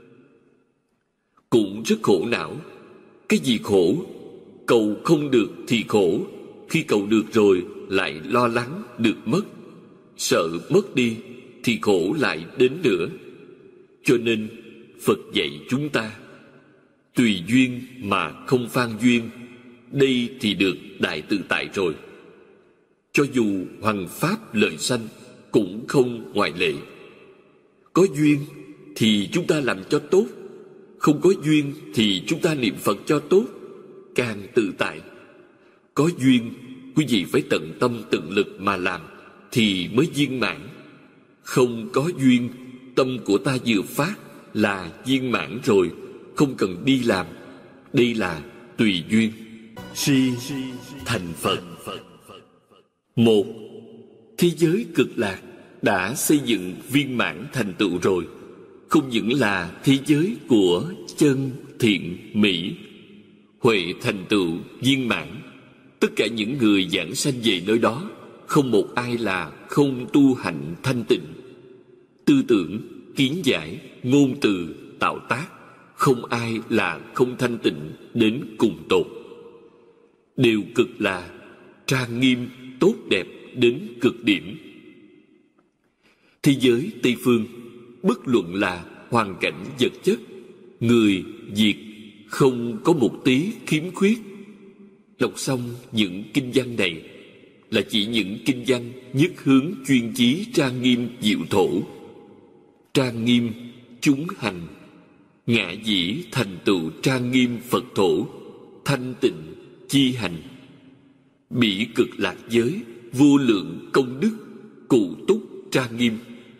cũng rất khổ não. Cái gì khổ? Cầu không được thì khổ. Khi cầu được rồi lại lo lắng được mất. Sợ mất đi thì khổ lại đến nữa. Cho nên Phật dạy chúng ta tùy duyên mà không phan duyên. Đây thì được đại tự tại rồi. Cho dù hoằng pháp lợi sanh cũng không ngoại lệ. Có duyên thì chúng ta làm cho tốt, không có duyên thì chúng ta niệm Phật cho tốt, càng tự tại. Có duyên, quý vị phải tận tâm tận lực mà làm thì mới viên mãn. Không có duyên, tâm của ta vừa phát là viên mãn rồi, không cần đi làm. Đây là tùy duyên. Si thành Phật. Một, thế giới cực lạc đã xây dựng viên mãn thành tựu rồi. Không những là thế giới của chân, thiện, mỹ, huệ thành tựu viên mãn. Tất cả những người giảng sanh về nơi đó không một ai là không tu hành thanh tịnh. Tư tưởng, kiến giải, ngôn từ, tạo tác, không ai là không thanh tịnh đến cùng tột. Đều cực là trang nghiêm, tốt đẹp đến cực điểm. Thế giới Tây Phương, bất luận là hoàn cảnh vật chất, người, việc, không có một tí khiếm khuyết. Đọc xong những kinh văn này là chỉ những kinh văn nhất hướng chuyên chí trang nghiêm diệu thổ. Trang nghiêm chúng hành, ngã dĩ thành tựu trang nghiêm Phật thổ, thanh tịnh chi hành. Bỉ cực lạc giới, vô lượng công đức, cụ túc trang nghiêm.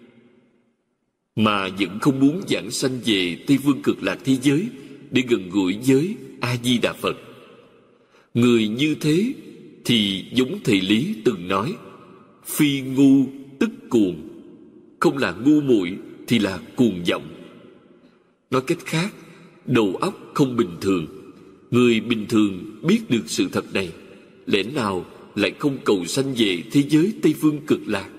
Mà vẫn không muốn giảng sanh về Tây Phương cực lạc thế giới để gần gũi với A-di-đà Phật. Người như thế thì giống thầy Lý từng nói, phi ngu tức cuồng. Không là ngu muội thì là cuồng vọng. Nói cách khác, đầu óc không bình thường. Người bình thường biết được sự thật này, lẽ nào lại không cầu sanh về thế giới Tây Phương cực lạc?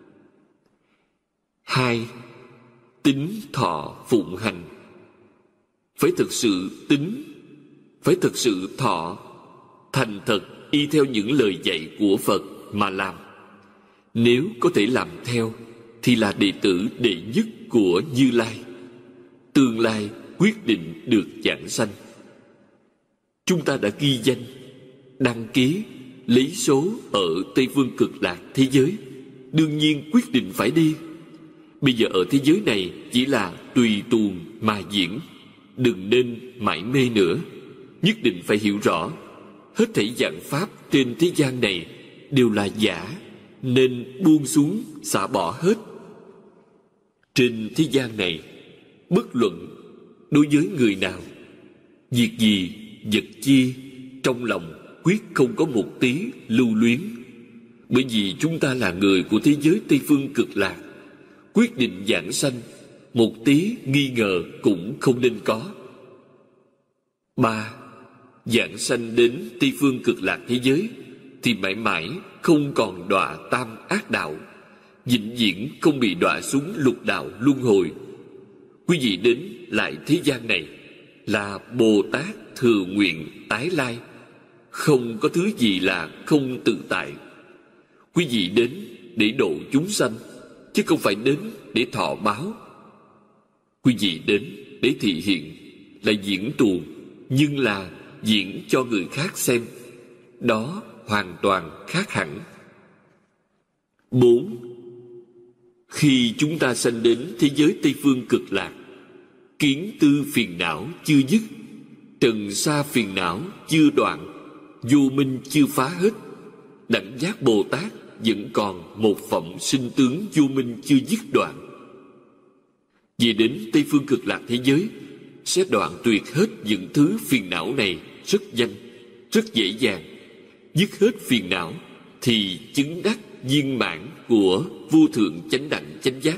Hai, tín thọ phụng hành. Phải thực sự tín, phải thực sự thọ, thành thật y theo những lời dạy của Phật mà làm. Nếu có thể làm theo thì là đệ tử đệ nhất của Như Lai, tương lai quyết định được giảng sanh. Chúng ta đã ghi danh, đăng ký, lấy số ở Tây Phương cực lạc thế giới, đương nhiên quyết định phải đi. Bây giờ ở thế giới này chỉ là tùy tuồng mà diễn, đừng nên mải mê nữa. Nhất định phải hiểu rõ, hết thảy vạn pháp trên thế gian này đều là giả, nên buông xuống, xả bỏ hết. Trên thế gian này, bất luận đối với người nào, việc gì, vật chi, trong lòng quyết không có một tí lưu luyến. Bởi vì chúng ta là người của thế giới Tây Phương cực lạc, quyết định giảng sanh, một tí nghi ngờ cũng không nên có. Ba, giảng sanh đến Tây Phương cực lạc thế giới thì mãi mãi không còn đọa tam ác đạo, vĩnh viễn không bị đọa xuống lục đạo luân hồi. Quý vị đến lại thế gian này là Bồ Tát thừa nguyện tái lai, không có thứ gì là không tự tại. Quý vị đến để độ chúng sanh, chứ không phải đến để thọ báo. Quý vị đến để thị hiện, là diễn tuồng, nhưng là diễn cho người khác xem. Đó hoàn toàn khác hẳn. Bốn, khi chúng ta sanh đến thế giới Tây Phương cực lạc, kiến tư phiền não chưa dứt, trần sa phiền não chưa đoạn, vô minh chưa phá hết, đẳng giác Bồ Tát vẫn còn một phẩm sinh tướng vô minh chưa dứt đoạn. Về đến Tây Phương cực lạc thế giới, sẽ đoạn tuyệt hết những thứ phiền não này rất nhanh, rất dễ dàng. Dứt hết phiền não thì chứng đắc viên mãn của vô thượng chánh đẳng chánh giác.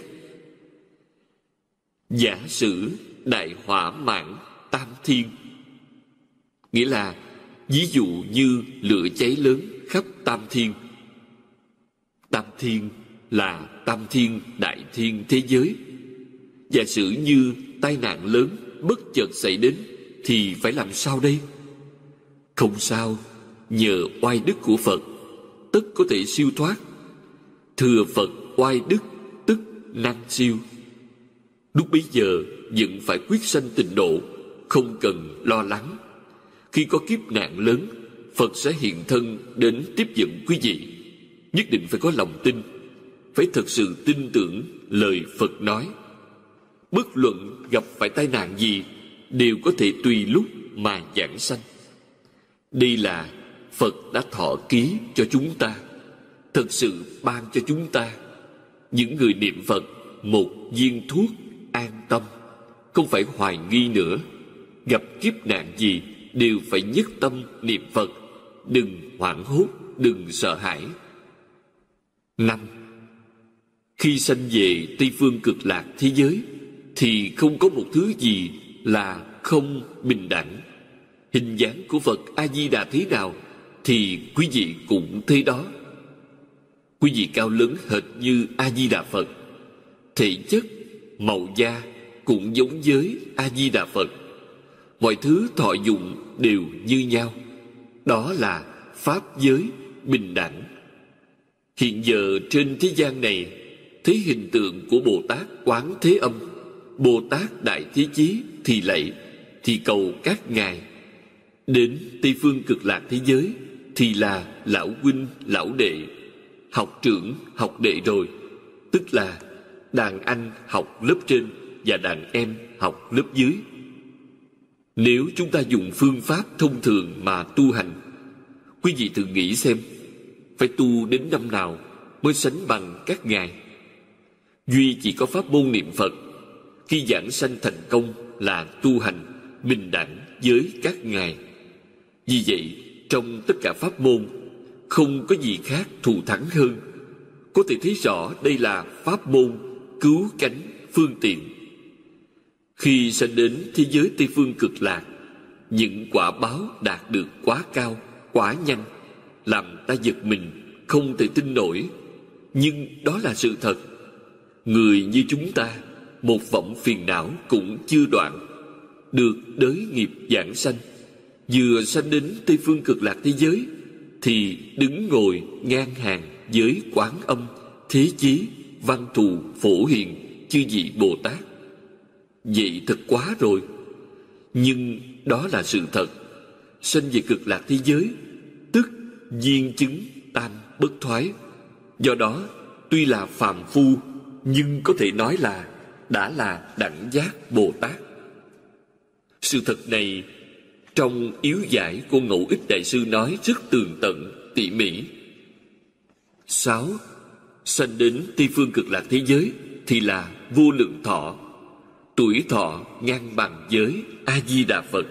Giả sử đại hỏa mãn tam thiên, nghĩa là ví dụ như lửa cháy lớn khắp tam thiên. Tam thiên là tam thiên đại thiên thế giới. Giả sử như tai nạn lớn bất chợt xảy đến thì phải làm sao đây? Không sao, nhờ oai đức của Phật tất có thể siêu thoát. Thừa Phật oai đức tức năng siêu. Lúc bấy giờ vẫn phải quyết sanh tịnh độ, không cần lo lắng. Khi có kiếp nạn lớn, Phật sẽ hiện thân đến tiếp dẫn quý vị. Nhất định phải có lòng tin, phải thật sự tin tưởng lời Phật nói. Bất luận gặp phải tai nạn gì đều có thể tùy lúc mà giảng sanh. Đây là Phật đã thọ ký cho chúng ta, thật sự ban cho chúng ta. Những người niệm Phật một viên thuốc an tâm, không phải hoài nghi nữa. Gặp kiếp nạn gì đều phải nhất tâm niệm Phật, đừng hoảng hốt, đừng sợ hãi. Năm, khi sanh về Tây Phương cực lạc thế giới thì không có một thứ gì là không bình đẳng. Hình dáng của Phật A-di-đà thế nào thì quý vị cũng thế đó. Quý vị cao lớn hệt như A Di Đà Phật. Thể chất, màu da cũng giống với A Di Đà Phật. Mọi thứ thọ dụng đều như nhau. Đó là pháp giới bình đẳng. Hiện giờ trên thế gian này, thấy hình tượng của Bồ Tát Quán Thế Âm, Bồ Tát Đại Thế Chí thì lạy, thì cầu các ngài. Đến Tây Phương Cực Lạc thế giới thì là lão huynh, lão đệ, học trưởng, học đệ rồi. Tức là đàn anh học lớp trên và đàn em học lớp dưới. Nếu chúng ta dùng phương pháp thông thường mà tu hành, quý vị thử nghĩ xem, phải tu đến năm nào mới sánh bằng các ngài? Duy chỉ có pháp môn niệm Phật, khi giảng sanh thành công là tu hành bình đẳng với các ngài. Vì vậy, trong tất cả pháp môn, không có gì khác thù thắng hơn. Có thể thấy rõ đây là pháp môn cứu cánh phương tiện. Khi sanh đến thế giới Tây Phương Cực Lạc, những quả báo đạt được quá cao, quá nhanh, làm ta giật mình, không thể tin nổi. Nhưng đó là sự thật. Người như chúng ta, một vọng phiền não cũng chưa đoạn, được đới nghiệp giảng sanh, vừa sanh đến Tây Phương Cực Lạc thế giới thì đứng ngồi ngang hàng với Quán Âm, Thế Chí, Văn Thù, Phổ Hiền, chư vị Bồ Tát. Vậy thật quá rồi. Nhưng đó là sự thật. Sanh về Cực Lạc thế giới tức viên chứng tam bất thoái. Do đó, tuy là phàm phu, nhưng có thể nói là đã là đẳng giác Bồ Tát. Sự thật này trong yếu giải của Ngẫu Ích Đại Sư nói rất tường tận, tỉ mỉ. Sáu, sanh đến Tây Phương Cực Lạc thế giới thì là vô lượng thọ, tuổi thọ ngang bằng với A Di Đà Phật.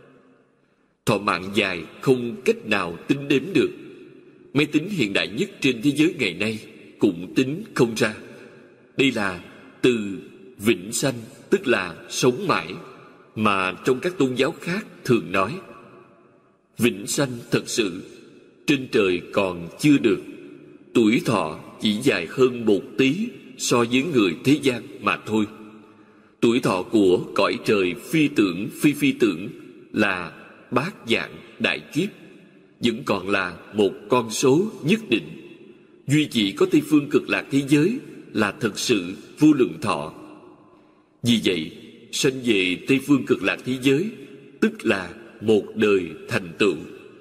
Thọ mạng dài không cách nào tính đếm được. Máy tính hiện đại nhất trên thế giới ngày nay cũng tính không ra. Đây là từ vĩnh sanh, tức là sống mãi, mà trong các tôn giáo khác thường nói. Vĩnh sanh thật sự trên trời còn chưa được. Tuổi thọ chỉ dài hơn một tí so với người thế gian mà thôi. Tuổi thọ của cõi trời phi tưởng phi phi tưởng là bát dạng đại kiếp, vẫn còn là một con số nhất định. Duy chỉ có Tây Phương Cực Lạc thế giới là thật sự vô lượng thọ. Vì vậy, sanh về Tây Phương Cực Lạc thế giới tức là một đời thành tựu.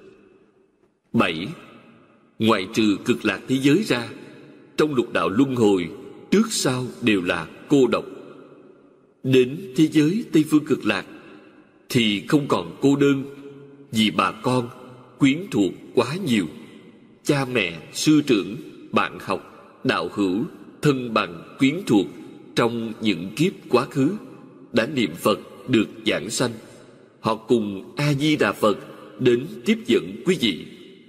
Bảy, ngoại trừ Cực Lạc thế giới ra, trong lục đạo luân hồi trước sau đều là cô độc. Đến thế giới Tây Phương Cực Lạc thì không còn cô đơn, vì bà con quyến thuộc quá nhiều. Cha mẹ, sư trưởng, bạn học, đạo hữu, thân bằng, quyến thuộc trong những kiếp quá khứ đã niệm Phật được giảng sanh. Họ cùng A Di Đà Phật đến tiếp dẫn quý vị.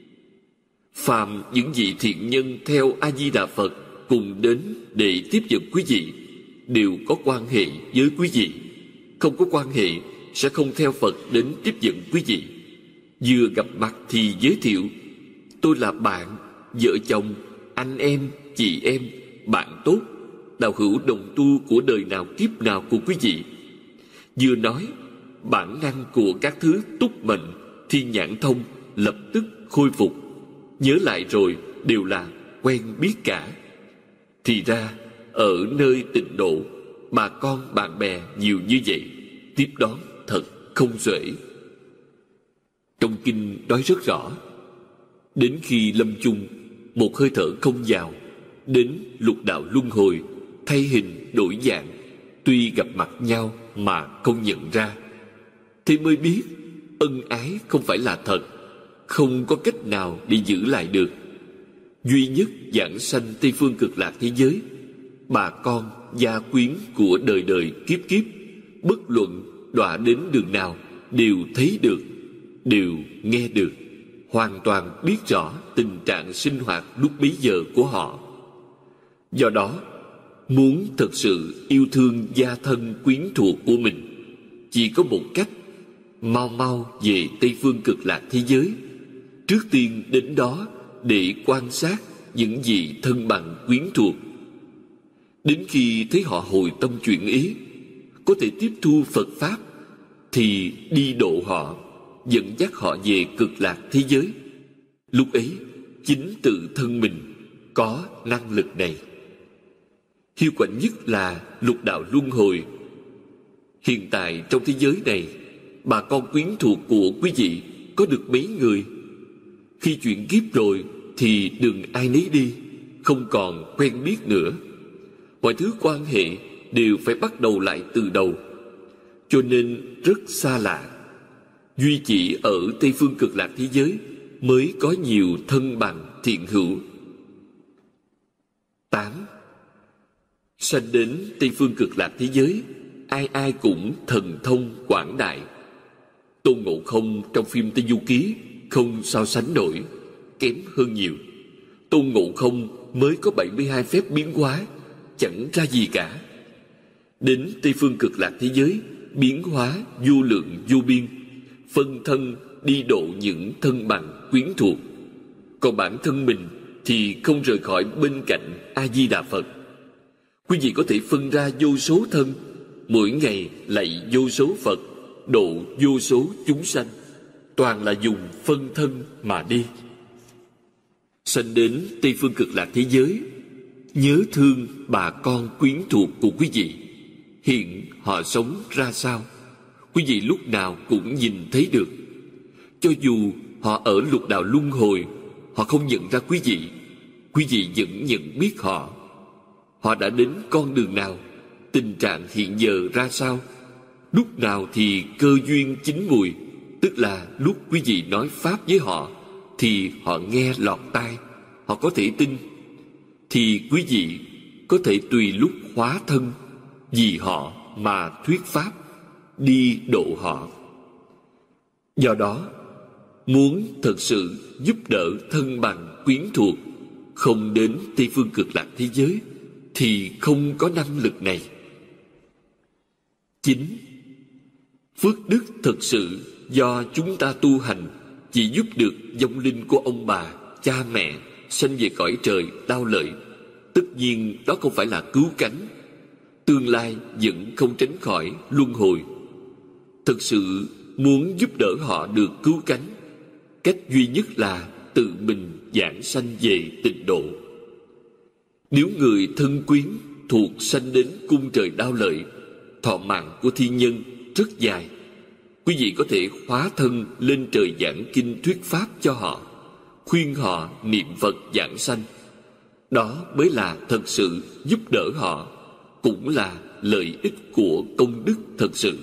Phàm những vị thiện nhân theo A Di Đà Phật cùng đến để tiếp dẫn quý vị đều có quan hệ với quý vị. Không có quan hệ sẽ không theo Phật đến tiếp dẫn quý vị. Vừa gặp mặt thì giới thiệu: tôi là bạn, vợ chồng, anh em, chị em, bạn tốt, đạo hữu đồng tu của đời nào kiếp nào của quý vị. Vừa nói, bản năng của các thứ túc mệnh, thiên nhãn thông lập tức khôi phục. Nhớ lại rồi đều là quen biết cả. Thì ra ở nơi tịnh độ, bà con bạn bè nhiều như vậy, tiếp đón thật không xuể. Trong kinh nói rất rõ, đến khi lâm chung, một hơi thở không vào, đến lục đạo luân hồi, thay hình đổi dạng, tuy gặp mặt nhau mà không nhận ra, thì mới biết ân ái không phải là thật, không có cách nào để giữ lại được. Duy nhất giảng sanh Tây Phương Cực Lạc thế giới, bà con gia quyến của đời đời kiếp kiếp, bất luận đọa đến đường nào đều thấy được, đều nghe được, hoàn toàn biết rõ tình trạng sinh hoạt lúc bấy giờ của họ. Do đó, muốn thật sự yêu thương gia thân quyến thuộc của mình, chỉ có một cách: mau mau về Tây Phương Cực Lạc thế giới. Trước tiên đến đó để quan sát, những vị thân bằng quyến thuộc. Đến khi thấy họ hồi tâm chuyển ý, có thể tiếp thu Phật Pháp, thì đi độ họ, dẫn dắt họ về cực lạc thế giới. Lúc ấy, chính tự thân mình có năng lực này. Hiếu quạnh nhất là lục đạo luân hồi. Hiện tại trong thế giới này, bà con quyến thuộc của quý vị có được mấy người? Khi chuyển kiếp rồi thì đừng ai nấy đi, không còn quen biết nữa. Mọi thứ quan hệ đều phải bắt đầu lại từ đầu, cho nên rất xa lạ. Duy chỉ ở Tây Phương Cực Lạc thế giới mới có nhiều thân bằng thiện hữu. Tám. Sanh đến Tây Phương Cực Lạc thế giới, ai ai cũng thần thông quảng đại. Tôn Ngộ Không trong phim Tây Du Ký không so sánh nổi, kém hơn nhiều. Tôn Ngộ Không mới có bảy mươi hai phép biến hóa, chẳng ra gì cả. Đến Tây Phương Cực Lạc thế giới, biến hóa vô lượng vô biên, phân thân đi độ những thân bằng quyến thuộc. Còn bản thân mình thì không rời khỏi bên cạnh A Di Đà Phật. Quý vị có thể phân ra vô số thân, mỗi ngày lạy vô số Phật, độ vô số chúng sanh, toàn là dùng phân thân mà đi. Sanh đến Tây Phương Cực Lạc thế giới, nhớ thương bà con quyến thuộc của quý vị. Hiện họ sống ra sao, quý vị lúc nào cũng nhìn thấy được. Cho dù họ ở lục đạo luân hồi, họ không nhận ra quý vị, quý vị vẫn nhận biết họ. Họ đã đến con đường nào, tình trạng hiện giờ ra sao, lúc nào thì cơ duyên chín mùi, tức là lúc quý vị nói Pháp với họ, thì họ nghe lọt tai, họ có thể tin, thì quý vị có thể tùy lúc hóa thân vì họ mà thuyết Pháp, đi độ họ. Do đó, muốn thật sự giúp đỡ thân bằng quyến thuộc, không đến Tây Phương Cực Lạc thế giới, thì không có năng lực này. Chín. Phước đức thật sự do chúng ta tu hành chỉ giúp được vong linh của ông bà, cha mẹ sanh về cõi trời đau lợi. Tất nhiên đó không phải là cứu cánh, tương lai vẫn không tránh khỏi luân hồi. Thực sự muốn giúp đỡ họ được cứu cánh, cách duy nhất là tự mình giảng sanh về tịnh độ. Nếu người thân quyến thuộc sanh đến cung trời đau lợi, thọ mạng của thi nhân rất dài, quý vị có thể hóa thân lên trời giảng kinh thuyết Pháp cho họ, khuyên họ niệm Phật giảng sanh. Đó mới là thật sự giúp đỡ họ, cũng là lợi ích của công đức thật sự.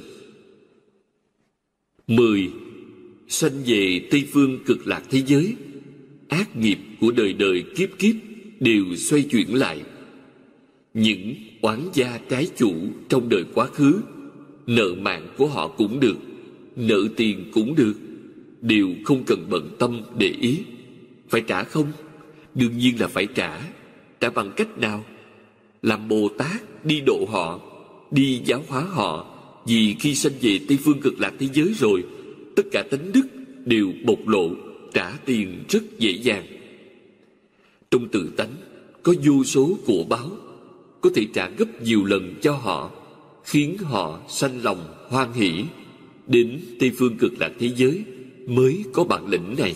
Mười. Sanh về Tây Phương Cực Lạc thế giới, ác nghiệp của đời đời kiếp kiếp đều xoay chuyển lại. Những oán gia trái chủ trong đời quá khứ, nợ mạng của họ cũng được, nợ tiền cũng được, đều không cần bận tâm để ý. Phải trả không? Đương nhiên là phải trả. Trả bằng cách nào? Làm Bồ Tát đi độ họ, đi giáo hóa họ. Vì khi sanh về Tây Phương Cực Lạc thế giới rồi, tất cả tánh đức đều bộc lộ, trả tiền rất dễ dàng. Trong tự tánh có vô số của báo, có thể trả gấp nhiều lần cho họ, khiến họ sanh lòng hoan hỷ. Đến Tây Phương Cực Lạc thế giới mới có bản lĩnh này.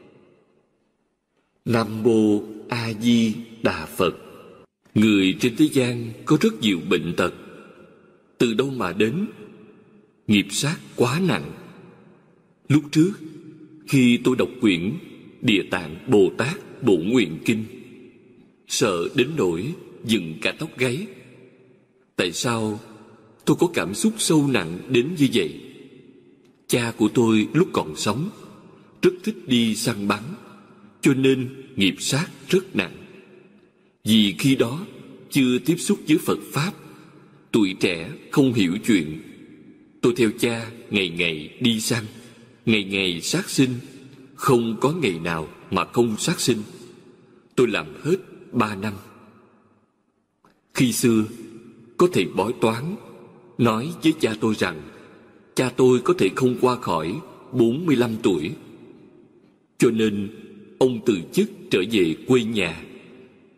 Nam Mô A Di Đà Phật. Người trên thế gian có rất nhiều bệnh tật. Từ đâu mà đến? Nghiệp sát quá nặng. Lúc trước, khi tôi đọc quyển Địa Tạng Bồ Tát Bổn Nguyện Kinh, sợ đến nỗi dựng cả tóc gáy. Tại sao tôi có cảm xúc sâu nặng đến như vậy? Cha của tôi lúc còn sống rất thích đi săn bắn, cho nên nghiệp sát rất nặng. Vì khi đó chưa tiếp xúc với Phật Pháp, tuổi trẻ không hiểu chuyện. Tôi theo cha ngày ngày đi săn, ngày ngày sát sinh, không có ngày nào mà không sát sinh. Tôi làm hết ba năm. Khi xưa, có thầy bói toán nói với cha tôi rằng cha tôi có thể không qua khỏi bốn mươi lăm tuổi. Cho nên ông từ chức trở về quê nhà,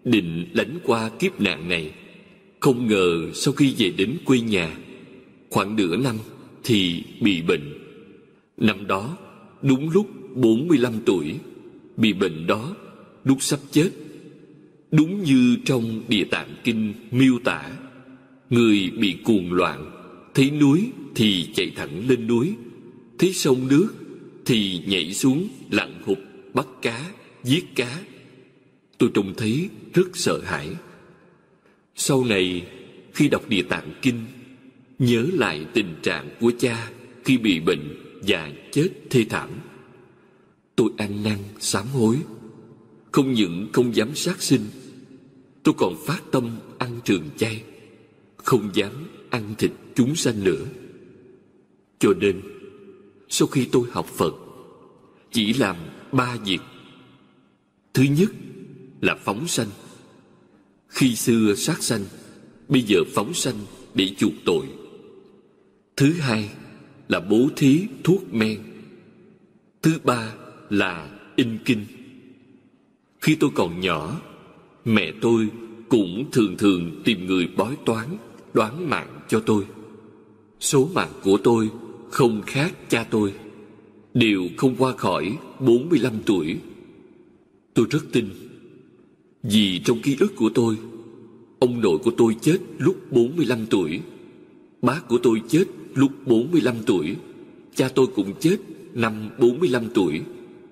định lánh qua kiếp nạn này. Không ngờ sau khi về đến quê nhà, khoảng nửa năm thì bị bệnh. Năm đó đúng lúc bốn mươi lăm tuổi. Bị bệnh đó lúc sắp chết. Đúng như trong Địa Tạng Kinh miêu tả, người bị cuồng loạn, thấy núi thì chạy thẳng lên núi, thấy sông nước thì nhảy xuống lặn hụt bắt cá, giết cá. Tôi trông thấy rất sợ hãi. Sau này khi đọc Địa Tạng Kinh, nhớ lại tình trạng của cha khi bị bệnh và chết thê thảm, tôi ăn năn sám hối. Không những không dám sát sinh, tôi còn phát tâm ăn trường chay, không dám ăn thịt chúng sanh nữa. Cho nên sau khi tôi học Phật, chỉ làm ba việc. Thứ nhất là phóng sanh. Khi xưa sát sanh, bây giờ phóng sanh để chuộc tội. Thứ hai là bố thí thuốc men. Thứ ba là in kinh. Khi tôi còn nhỏ, mẹ tôi cũng thường thường tìm người bói toán, đoán mạng cho tôi. Số mạng của tôi không khác cha tôi, đều không qua khỏi bốn mươi lăm tuổi. Tôi rất tin, vì trong ký ức của tôi, ông nội của tôi chết lúc bốn mươi lăm tuổi, bác của tôi chết lúc bốn mươi lăm tuổi, cha tôi cũng chết năm bốn mươi lăm tuổi.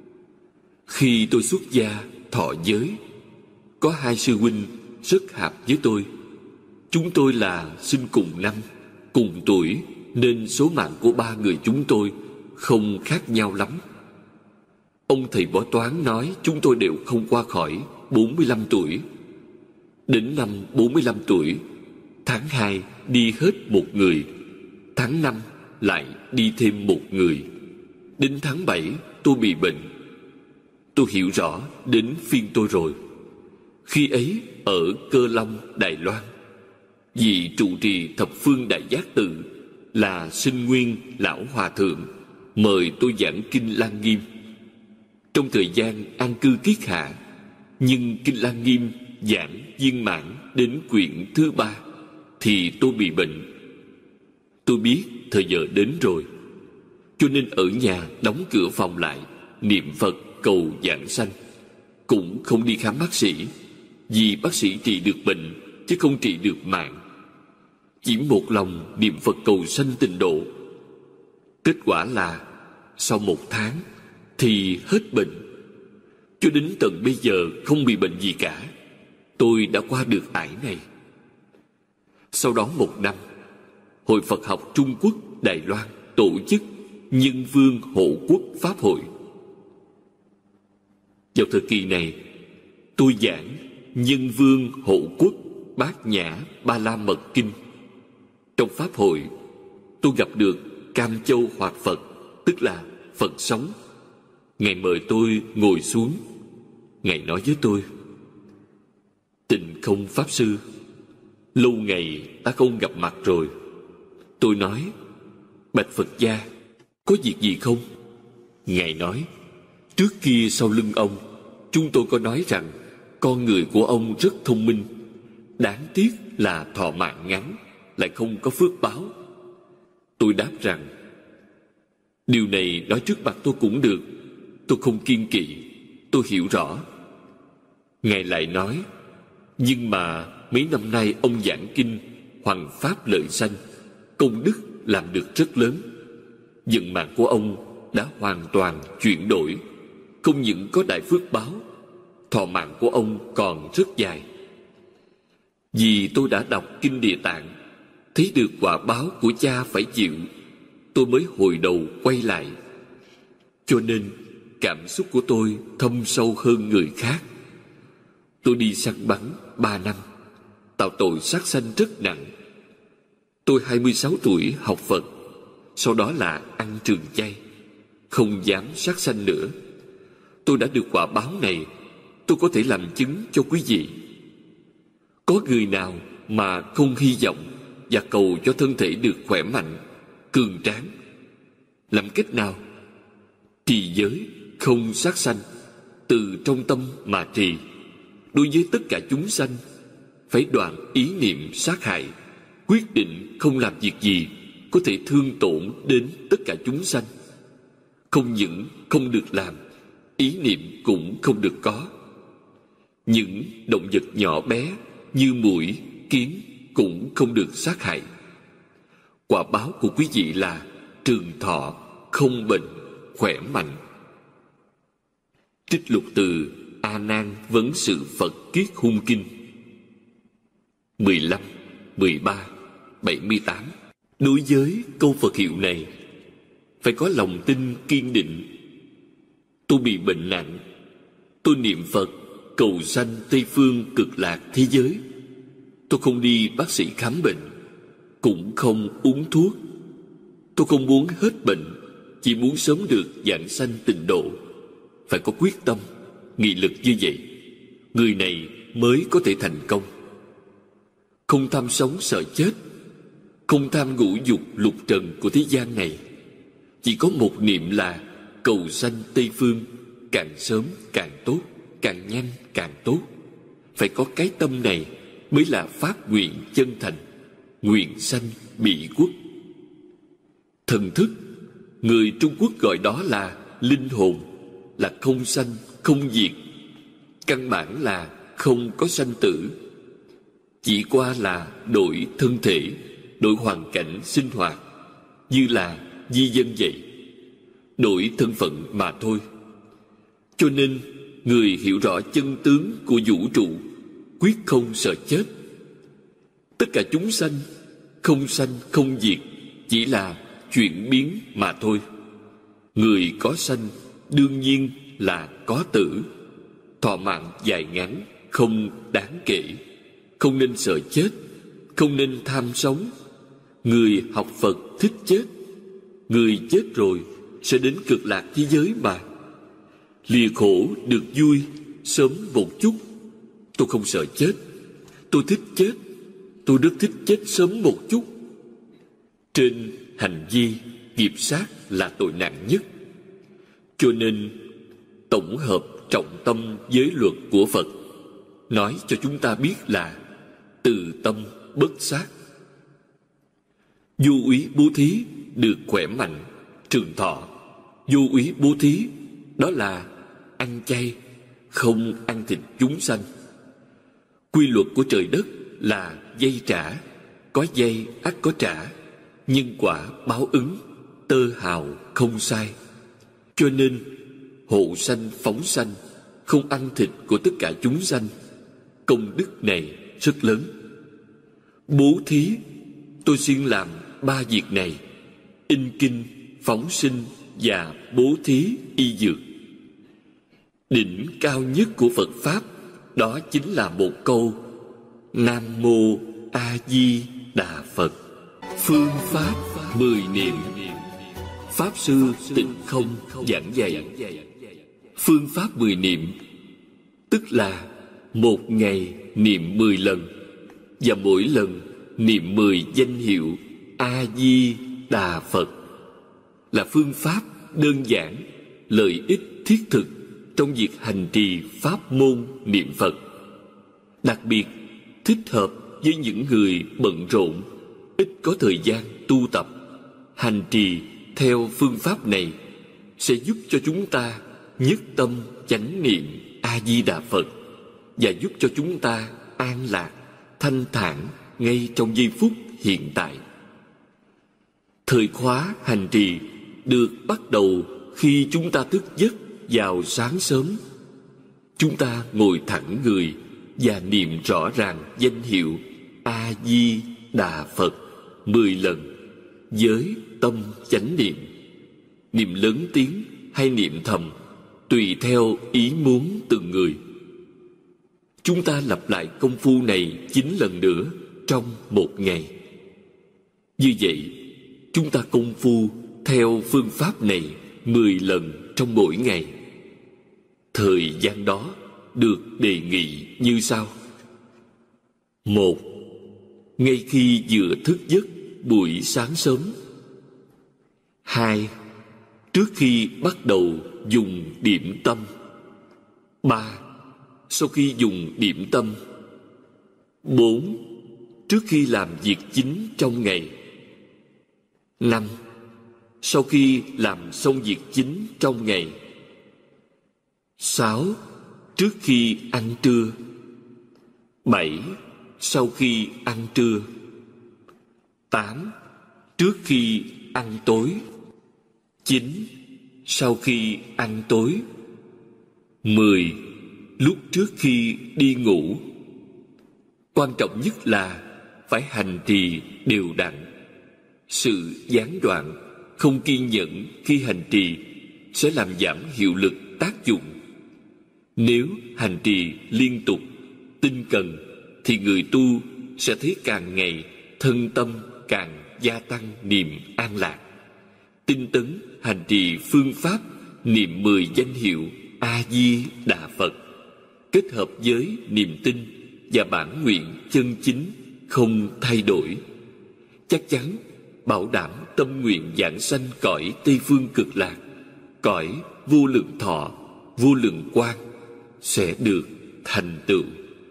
Khi tôi xuất gia thọ giới, có hai sư huynh rất hợp với tôi. Chúng tôi là sinh cùng năm, cùng tuổi, nên số mạng của ba người chúng tôi không khác nhau lắm. Ông thầy bói toán nói chúng tôi đều không qua khỏi bốn mươi lăm tuổi. Đến năm bốn mươi lăm tuổi, tháng hai đi hết một người, tháng năm lại đi thêm một người. Đến tháng bảy tôi bị bệnh. Tôi hiểu rõ đến phiên tôi rồi. Khi ấy ở Cơ Long, Đài Loan, vị trụ trì thập phương Đại Giác Tự là Sinh Nguyên Lão Hòa Thượng mời tôi giảng Kinh Lăng Nghiêm. Trong thời gian an cư kiết hạ, nhưng Kinh Lăng Nghiêm giảng viên mãn đến quyển thứ ba thì tôi bị bệnh. Tôi biết thời giờ đến rồi, cho nên ở nhà đóng cửa phòng lại, niệm Phật cầu giảng sanh, cũng không đi khám bác sĩ, vì bác sĩ trị được bệnh chứ không trị được mạng. Chỉ một lòng niệm Phật cầu sanh tịnh độ. Kết quả là sau một tháng thì hết bệnh. Cho đến tận bây giờ không bị bệnh gì cả. Tôi đã qua được ải này. Sau đó một năm, Hội Phật học Trung Quốc Đài Loan tổ chức Nhân Vương Hộ Quốc Pháp hội. Vào thời kỳ này, tôi giảng Nhân Vương Hộ Quốc Bát Nhã Ba La Mật Kinh. Trong Pháp hội, tôi gặp được Cam Châu Hoạt Phật, tức là Phật sống. Ngài mời tôi ngồi xuống. Ngài nói với tôi: Tịnh Không Pháp Sư, lâu ngày ta không gặp mặt rồi. Tôi nói: Bạch Phật gia, có việc gì không? Ngài nói: Trước kia sau lưng ông, chúng tôi có nói rằng con người của ông rất thông minh, đáng tiếc là thọ mạng ngắn, lại không có phước báo. Tôi đáp rằng: Điều này nói trước mặt tôi cũng được, tôi không kiêng kỵ, tôi hiểu rõ. Ngài lại nói: Nhưng mà mấy năm nay ông giảng kinh hoằng pháp lợi sanh, công đức làm được rất lớn. Vận mạng của ông đã hoàn toàn chuyển đổi, không những có đại phước báo, thọ mạng của ông còn rất dài. Vì tôi đã đọc Kinh Địa Tạng, thấy được quả báo của cha phải chịu, tôi mới hồi đầu quay lại. Cho nên cảm xúc của tôi thâm sâu hơn người khác. Tôi đi săn bắn ba năm, tạo tội sát sanh rất nặng. Tôi hai mươi sáu tuổi học Phật, sau đó là ăn trường chay, không dám sát sanh nữa. Tôi đã được quả báo này, tôi có thể làm chứng cho quý vị. Có người nào mà không hy vọng và cầu cho thân thể được khỏe mạnh, cường tráng? Làm cách nào? Trì giới, không sát sanh, từ trong tâm mà trì. đối với tất cả chúng sanh, phải đoạn ý niệm sát hại, quyết định không làm việc gì có thể thương tổn đến tất cả chúng sanh. Không những không được làm, ý niệm cũng không được có. Những động vật nhỏ bé như muỗi, kiến cũng không được sát hại. Quả báo của quý vị là trường thọ, không bệnh, khỏe mạnh. Trích lục từ A Nan Vấn Sự Phật Kiết Hung Kinh mười lăm, mười ba, bảy mươi tám. Đối với câu Phật hiệu này, phải có lòng tin kiên định. Tôi bị bệnh nặng, tôi niệm Phật cầu sanh Tây Phương Cực Lạc thế giới. Tôi không đi bác sĩ khám bệnh, cũng không uống thuốc. Tôi không muốn hết bệnh, chỉ muốn sớm được vãng sanh tịnh độ. Phải có quyết tâm, nghị lực như vậy, người này mới có thể thành công. Không tham sống sợ chết, không tham ngũ dục lục trần của thế gian này, chỉ có một niệm là cầu sanh Tây Phương, càng sớm càng tốt, càng nhanh càng tốt. Phải có cái tâm này mới là phát nguyện chân thành, nguyện sanh Bỉ quốc. Thần thức, người Trung Quốc gọi đó là linh hồn, là không sanh không diệt. Căn bản là không có sanh tử, chỉ qua là đổi thân thể, đổi hoàn cảnh sinh hoạt, như là di dân vậy, đổi thân phận mà thôi. Cho nên người hiểu rõ chân tướng của vũ trụ, quyết không sợ chết. Tất cả chúng sanh không sanh không diệt, chỉ là chuyển biến mà thôi. Người có sanh đương nhiên là có tử. Thọ mạng dài ngắn không đáng kể, không nên sợ chết, không nên tham sống. Người học Phật thích chết, người chết rồi sẽ đến cực lạc thế giới mà. Lìa khổ được vui sớm một chút. Tôi không sợ chết, tôi thích chết, tôi rất thích chết sớm một chút. Trên hành vi, nghiệp sát là tội nặng nhất. Cho nên tổng hợp trọng tâm giới luật của Phật nói cho chúng ta biết là từ tâm bất sát. Vô úy bố thí được khỏe mạnh, trường thọ. Vô úy bố thí đó là ăn chay, không ăn thịt chúng sanh. Quy luật của trời đất là dây trả, có dây ắt có trả, nhân quả báo ứng, tơ hào không sai. Cho nên hộ sanh phóng sanh, không ăn thịt của tất cả chúng sanh, công đức này rất lớn. Bố thí, tôi xin làm ba việc này: in kinh, phóng sinh và bố thí y dược. Đỉnh cao nhất của Phật Pháp đó chính là một câu Nam Mô A Di Đà Phật. Phương pháp mười niệm. Pháp Sư Tịnh Không giảng dạy phương pháp mười niệm, tức là một ngày niệm mười lần, và mỗi lần niệm mười danh hiệu A Di Đà Phật, là phương pháp đơn giản, lợi ích thiết thực trong việc hành trì pháp môn niệm Phật. Đặc biệt thích hợp với những người bận rộn, ít có thời gian tu tập. Hành trì theo phương pháp này sẽ giúp cho chúng ta nhất tâm chánh niệm A Di Đà Phật, và giúp cho chúng ta an lạc, thanh thản ngay trong giây phút hiện tại. Thời khóa hành trì được bắt đầu khi chúng ta thức giấc vào sáng sớm. Chúng ta ngồi thẳng người và niệm rõ ràng danh hiệu A Di Đà Phật mười lần với tâm chánh niệm. Niệm lớn tiếng hay niệm thầm tùy theo ý muốn từng người. Chúng ta lặp lại công phu này chín lần nữa trong một ngày. Như vậy, chúng ta công phu theo phương pháp này mười lần trong mỗi ngày. Thời gian đó được đề nghị như sau: một. Ngay khi vừa thức giấc buổi sáng sớm. Hai. Trước khi bắt đầu dùng điểm tâm. Ba. sau khi dùng điểm tâm. Bốn, trước khi làm việc chính trong ngày. Năm, sau khi làm xong việc chính trong ngày. Sáu, trước khi ăn trưa. Bảy, sau khi ăn trưa. Tám, trước khi ăn tối. Chín, sau khi ăn tối. Mười, lúc trước khi đi ngủ. Quan trọng nhất là phải hành trì đều đặn. Sự gián đoạn, không kiên nhẫn khi hành trì sẽ làm giảm hiệu lực tác dụng. Nếu hành trì liên tục, tinh cần, thì người tu sẽ thấy càng ngày thân tâm càng gia tăng niềm an lạc. Tinh tấn hành trì phương pháp niệm mười danh hiệu A Di Đà Phật, kết hợp với niềm tin và bản nguyện chân chính không thay đổi, chắc chắn bảo đảm tâm nguyện vãng sanh cõi Tây Phương Cực Lạc, cõi vô lượng thọ, vô lượng quang sẽ được thành tựu.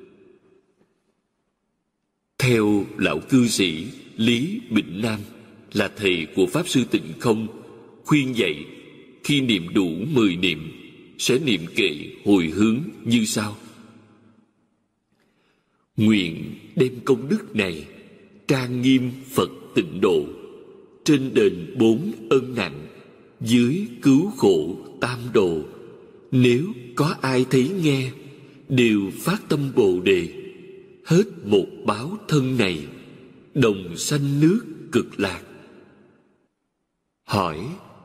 Theo lão cư sĩ Lý Bỉnh Nam, là thầy của Pháp Sư Tịnh Không, khuyên dạy khi niệm đủ mười niệm sẽ niệm kệ hồi hướng như sau: nguyện đem công đức này trang nghiêm Phật tịnh độ, trên đền bốn ân nặng, dưới cứu khổ tam đồ. Nếu có ai thấy nghe, đều phát tâm Bồ Đề, hết một báo thân này, đồng sanh nước Cực Lạc. Hỏi: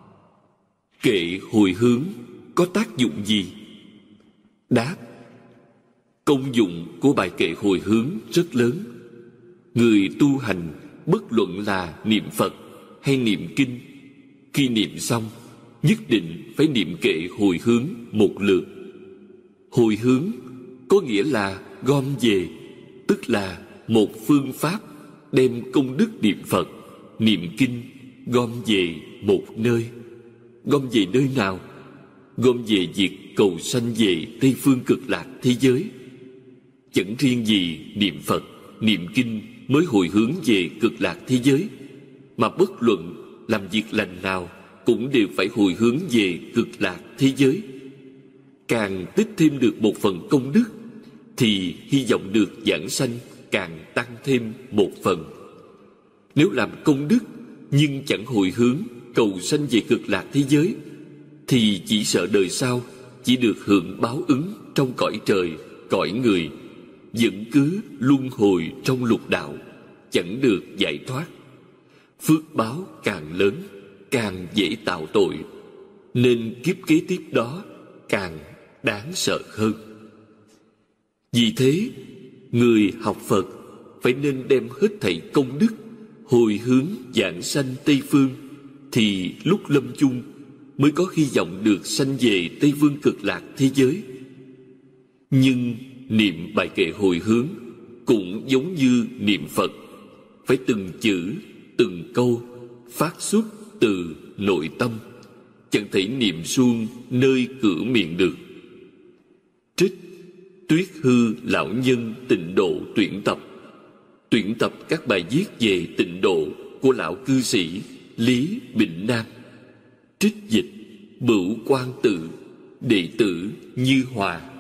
kệ hồi hướng có tác dụng gì? Đáp: công dụng của bài kệ hồi hướng rất lớn. Người tu hành bất luận là niệm Phật hay niệm kinh, khi niệm xong nhất định phải niệm kệ hồi hướng một lượt. Hồi hướng có nghĩa là gom về, tức là một phương pháp đem công đức niệm Phật, niệm kinh gom về một nơi. Gom về nơi nào? Gom về việc cầu sanh về Tây Phương Cực Lạc thế giới. Chẳng riêng gì niệm Phật, niệm kinh mới hồi hướng về Cực Lạc thế giới, mà bất luận làm việc lành nào cũng đều phải hồi hướng về Cực Lạc thế giới. Càng tích thêm được một phần công đức, thì hy vọng được vãng sanh càng tăng thêm một phần. Nếu làm công đức nhưng chẳng hồi hướng cầu sanh về Cực Lạc thế giới, thì chỉ sợ đời sau chỉ được hưởng báo ứng trong cõi trời, cõi người, vẫn cứ luân hồi trong lục đạo, chẳng được giải thoát. Phước báo càng lớn, càng dễ tạo tội, nên kiếp kế tiếp đó càng đáng sợ hơn. Vì thế, người học Phật phải nên đem hết thảy công đức hồi hướng vãng sanh Tây Phương, thì lúc lâm chung mới có hy vọng được sanh về Tây Phương Cực Lạc thế giới. Nhưng niệm bài kệ hồi hướng cũng giống như niệm Phật, phải từng chữ, từng câu phát xuất từ nội tâm, chẳng thể niệm suông nơi cửa miệng được. Trích Tuyết Hư Lão Nhân Tịnh Độ tuyển tập, tuyển tập các bài viết về tịnh độ của lão cư sĩ Lý Bỉnh Nam. Trích dịch Bửu Quang Tự, đệ tử Như Hòa.